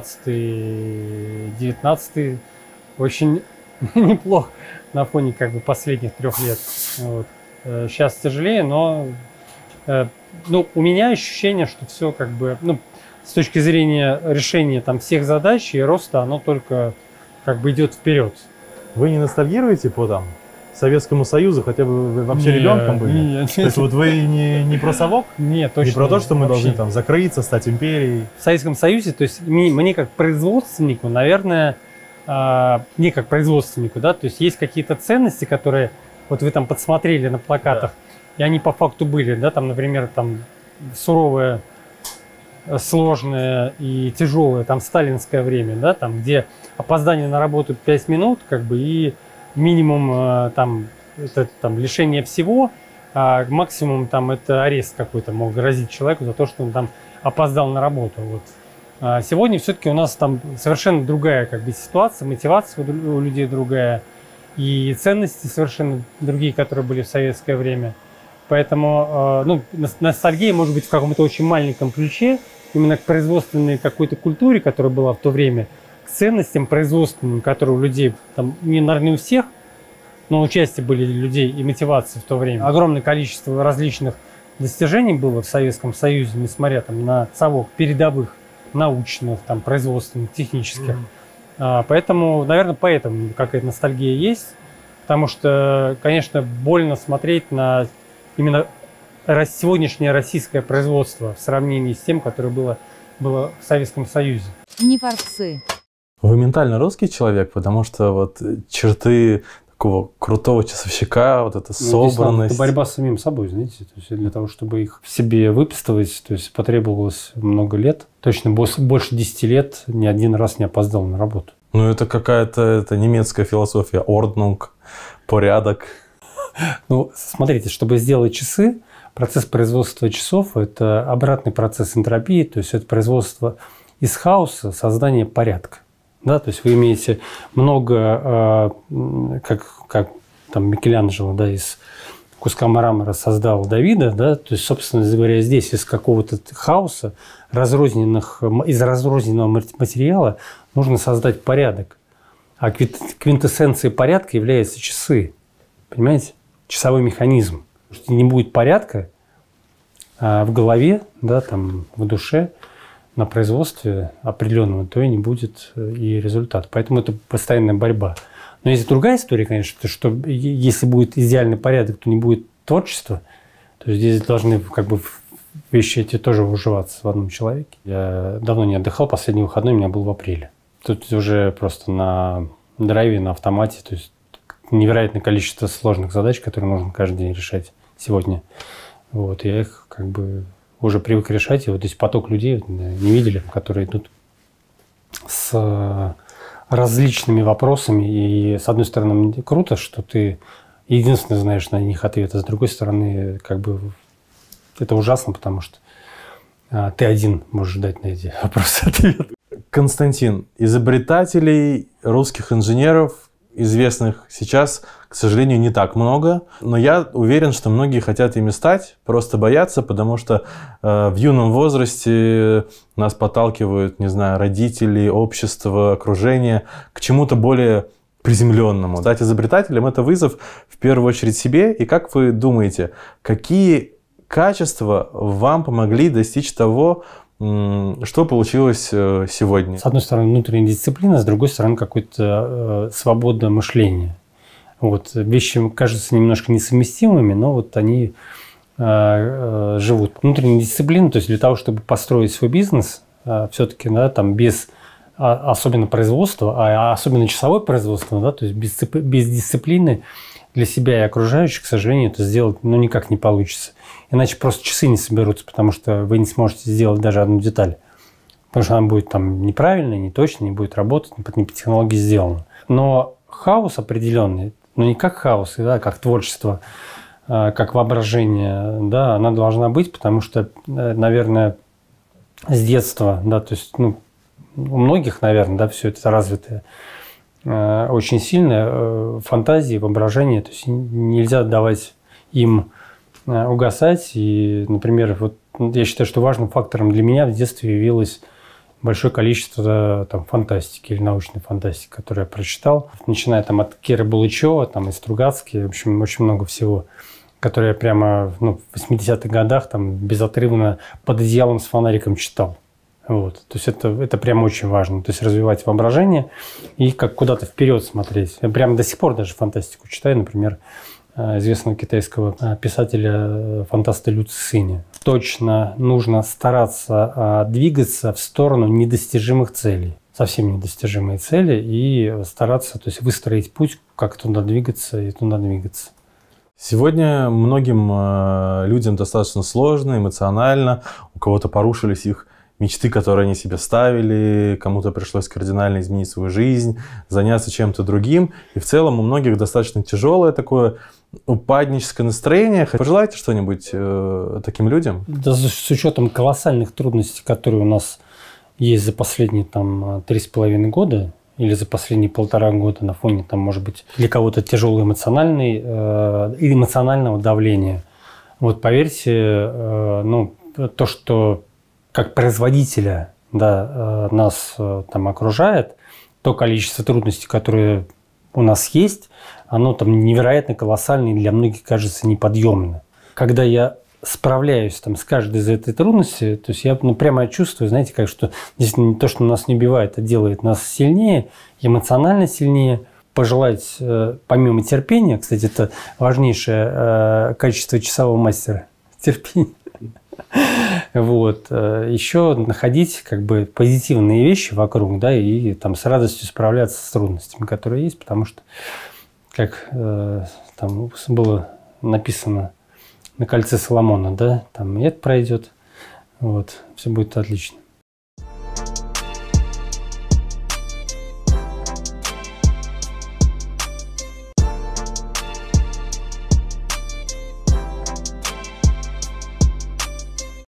18-й, 19-й очень неплохо на фоне как бы последних 3 лет. Вот. Сейчас тяжелее, но ну, у меня ощущение, что все как бы, ну, с точки зрения решения там всех задач и роста, оно только как бы идет вперед. Вы не ностальгируете по там Советскому Союзу, хотя бы вы вообще ребенком были? Нет. То есть вот вы не про совок? Нет, точно. Не про то, что мы вообще. должны там закрыться, стать империей? В Советском Союзе, то есть мне как производственнику, наверное, мне как производственнику, да, то есть есть какие-то ценности, которые вот вы там подсмотрели на плакатах, и они по факту были, да, там, например, там суровое, сложное и тяжелое, там сталинское время, да, там, где опоздание на работу 5 минут, как бы, и минимум там, это там лишение всего, а максимум там это арест какой-то мог грозить человеку за то, что он там опоздал на работу. Вот. А сегодня все-таки у нас там совершенно другая как бы ситуация, мотивация у людей другая, и ценности совершенно другие, которые были в советское время. Поэтому ну, ностальгия может быть в каком-то очень маленьком ключе, именно к производственной какой-то культуре, которая была в то время, к ценностям производственным, которые у людей, там, не, наверное, у всех, но участие были людей и мотивации в то время. Огромное количество различных достижений было в Советском Союзе, несмотря там, на совок передовых, научных, там, производственных, технических. Поэтому, наверное, поэтому какая-то ностальгия есть, потому что, конечно, больно смотреть на именно сегодняшнее российское производство в сравнении с тем, которое было в Советском Союзе. Не форцы. Вы ментально русский человек, потому что вот черты такого крутого часовщика, вот эта собранность. Это борьба с самим собой, знаете. То есть для того, чтобы их в себе выписывать, то есть потребовалось много лет. Точно больше 10 лет ни один раз не опоздал на работу. Ну, это какая-то немецкая философия. Орднунг, порядок. Ну, смотрите, чтобы сделать часы, процесс производства часов – это обратный процесс энтропии, то есть это производство из хаоса, создание порядка. Да, то есть вы имеете много, как там Микеланджело, да, из куска мрамора создал Давида, да, то есть, собственно говоря, здесь из какого-то хаоса, из разрозненного материала нужно создать порядок. А квинтэссенцией порядка являются часы, понимаете, часовой механизм. Если не будет порядка в голове, да, там, в душе, на производстве определенного, то и не будет и результата. Поэтому это постоянная борьба. Но есть другая история, конечно, что если будет идеальный порядок, то не будет творчества. То есть здесь должны как бы вещи эти тоже уживаться в одном человеке. Я давно не отдыхал, последний выходной у меня был в апреле. Тут уже просто на драйве, на автомате, то есть невероятное количество сложных задач, которые нужно каждый день решать сегодня. Вот, я их как бы уже привык решать. И вот здесь поток людей, не видели, которые идут с различными вопросами. И с одной стороны, круто, что ты единственный знаешь на них ответ, а с другой стороны, как бы это ужасно, потому что ты один можешь дать на эти вопросы ответ. Константин, изобретателей, русских инженеров, известных сейчас, к сожалению, не так много, но я уверен, что многие хотят ими стать, просто боятся, потому что в юном возрасте нас подталкивают, не знаю, родители, общество, окружение к чему-то более приземленному. Стать изобретателем – это вызов в первую очередь себе. И как вы думаете, какие качества вам помогли достичь того, что получилось сегодня? С одной стороны, внутренняя дисциплина, с другой стороны, какое-то свободное мышление. Вот. Вещи кажутся немножко несовместимыми, но вот они живут. Внутренняя дисциплина, то есть для того, чтобы построить свой бизнес, все-таки, да, там без особенно производства, а особенно часовое производство, да, то есть без дисциплины для себя и окружающих, к сожалению, это сделать никак не получится. Иначе просто часы не соберутся, потому что вы не сможете сделать даже одну деталь. Потому что она будет там неправильная, неточная, не будет работать, не по технологии сделана. Но хаос определенный, не как хаос, да, как творчество, как воображение, да, она должна быть, потому что, наверное, с детства, да, то есть, у многих, наверное, да, все это развитое, очень сильно фантазии, воображение, то есть нельзя давать им угасать. И, например, вот я считаю, что важным фактором для меня в детстве явилось большое количество там фантастики или научной фантастики, которую я прочитал, начиная там от Киры Булычева, там и Стругацкий, в общем, очень много всего, которые я прямо в 80-х годах там безотрывно под одеялом с фонариком читал. Вот. То есть это прям очень важно. То есть развивать воображение и как куда-то вперед смотреть. Я прямо до сих пор даже фантастику читаю, например, известного китайского писателя-фантаста Лю Цисыня. Точно нужно стараться двигаться в сторону недостижимых целей. Совсем недостижимые цели. И стараться, то есть выстроить путь, как туда двигаться и туда двигаться. Сегодня многим людям достаточно сложно, эмоционально. У кого-то порушились их мечты, которые они себе ставили, кому-то пришлось кардинально изменить свою жизнь, заняться чем-то другим. И в целом у многих достаточно тяжелое такое упадническое настроение. Пожелаете что-нибудь таким людям? Да, с учетом колоссальных трудностей, которые у нас есть за последние 3,5 года или за последние 1,5 года на фоне, может быть, для кого-то тяжелого эмоционального давления. Вот поверьте, то, что как производителя, да, нас там окружает, то количество трудностей, которые у нас есть, оно там невероятно колоссальное и для многих кажется неподъемно. Когда я справляюсь с каждой из этой трудности, то есть я прямо чувствую, знаете, что здесь то, что нас не убивает, а делает нас сильнее, эмоционально сильнее. Пожелать, помимо терпения, кстати, это важнейшее качество часового мастера, терпение. Вот. Еще находить позитивные вещи вокруг, да, и с радостью справляться с трудностями, которые есть, потому что, как там было написано на кольце Соломона, да, и это пройдет, вот, все будет отлично.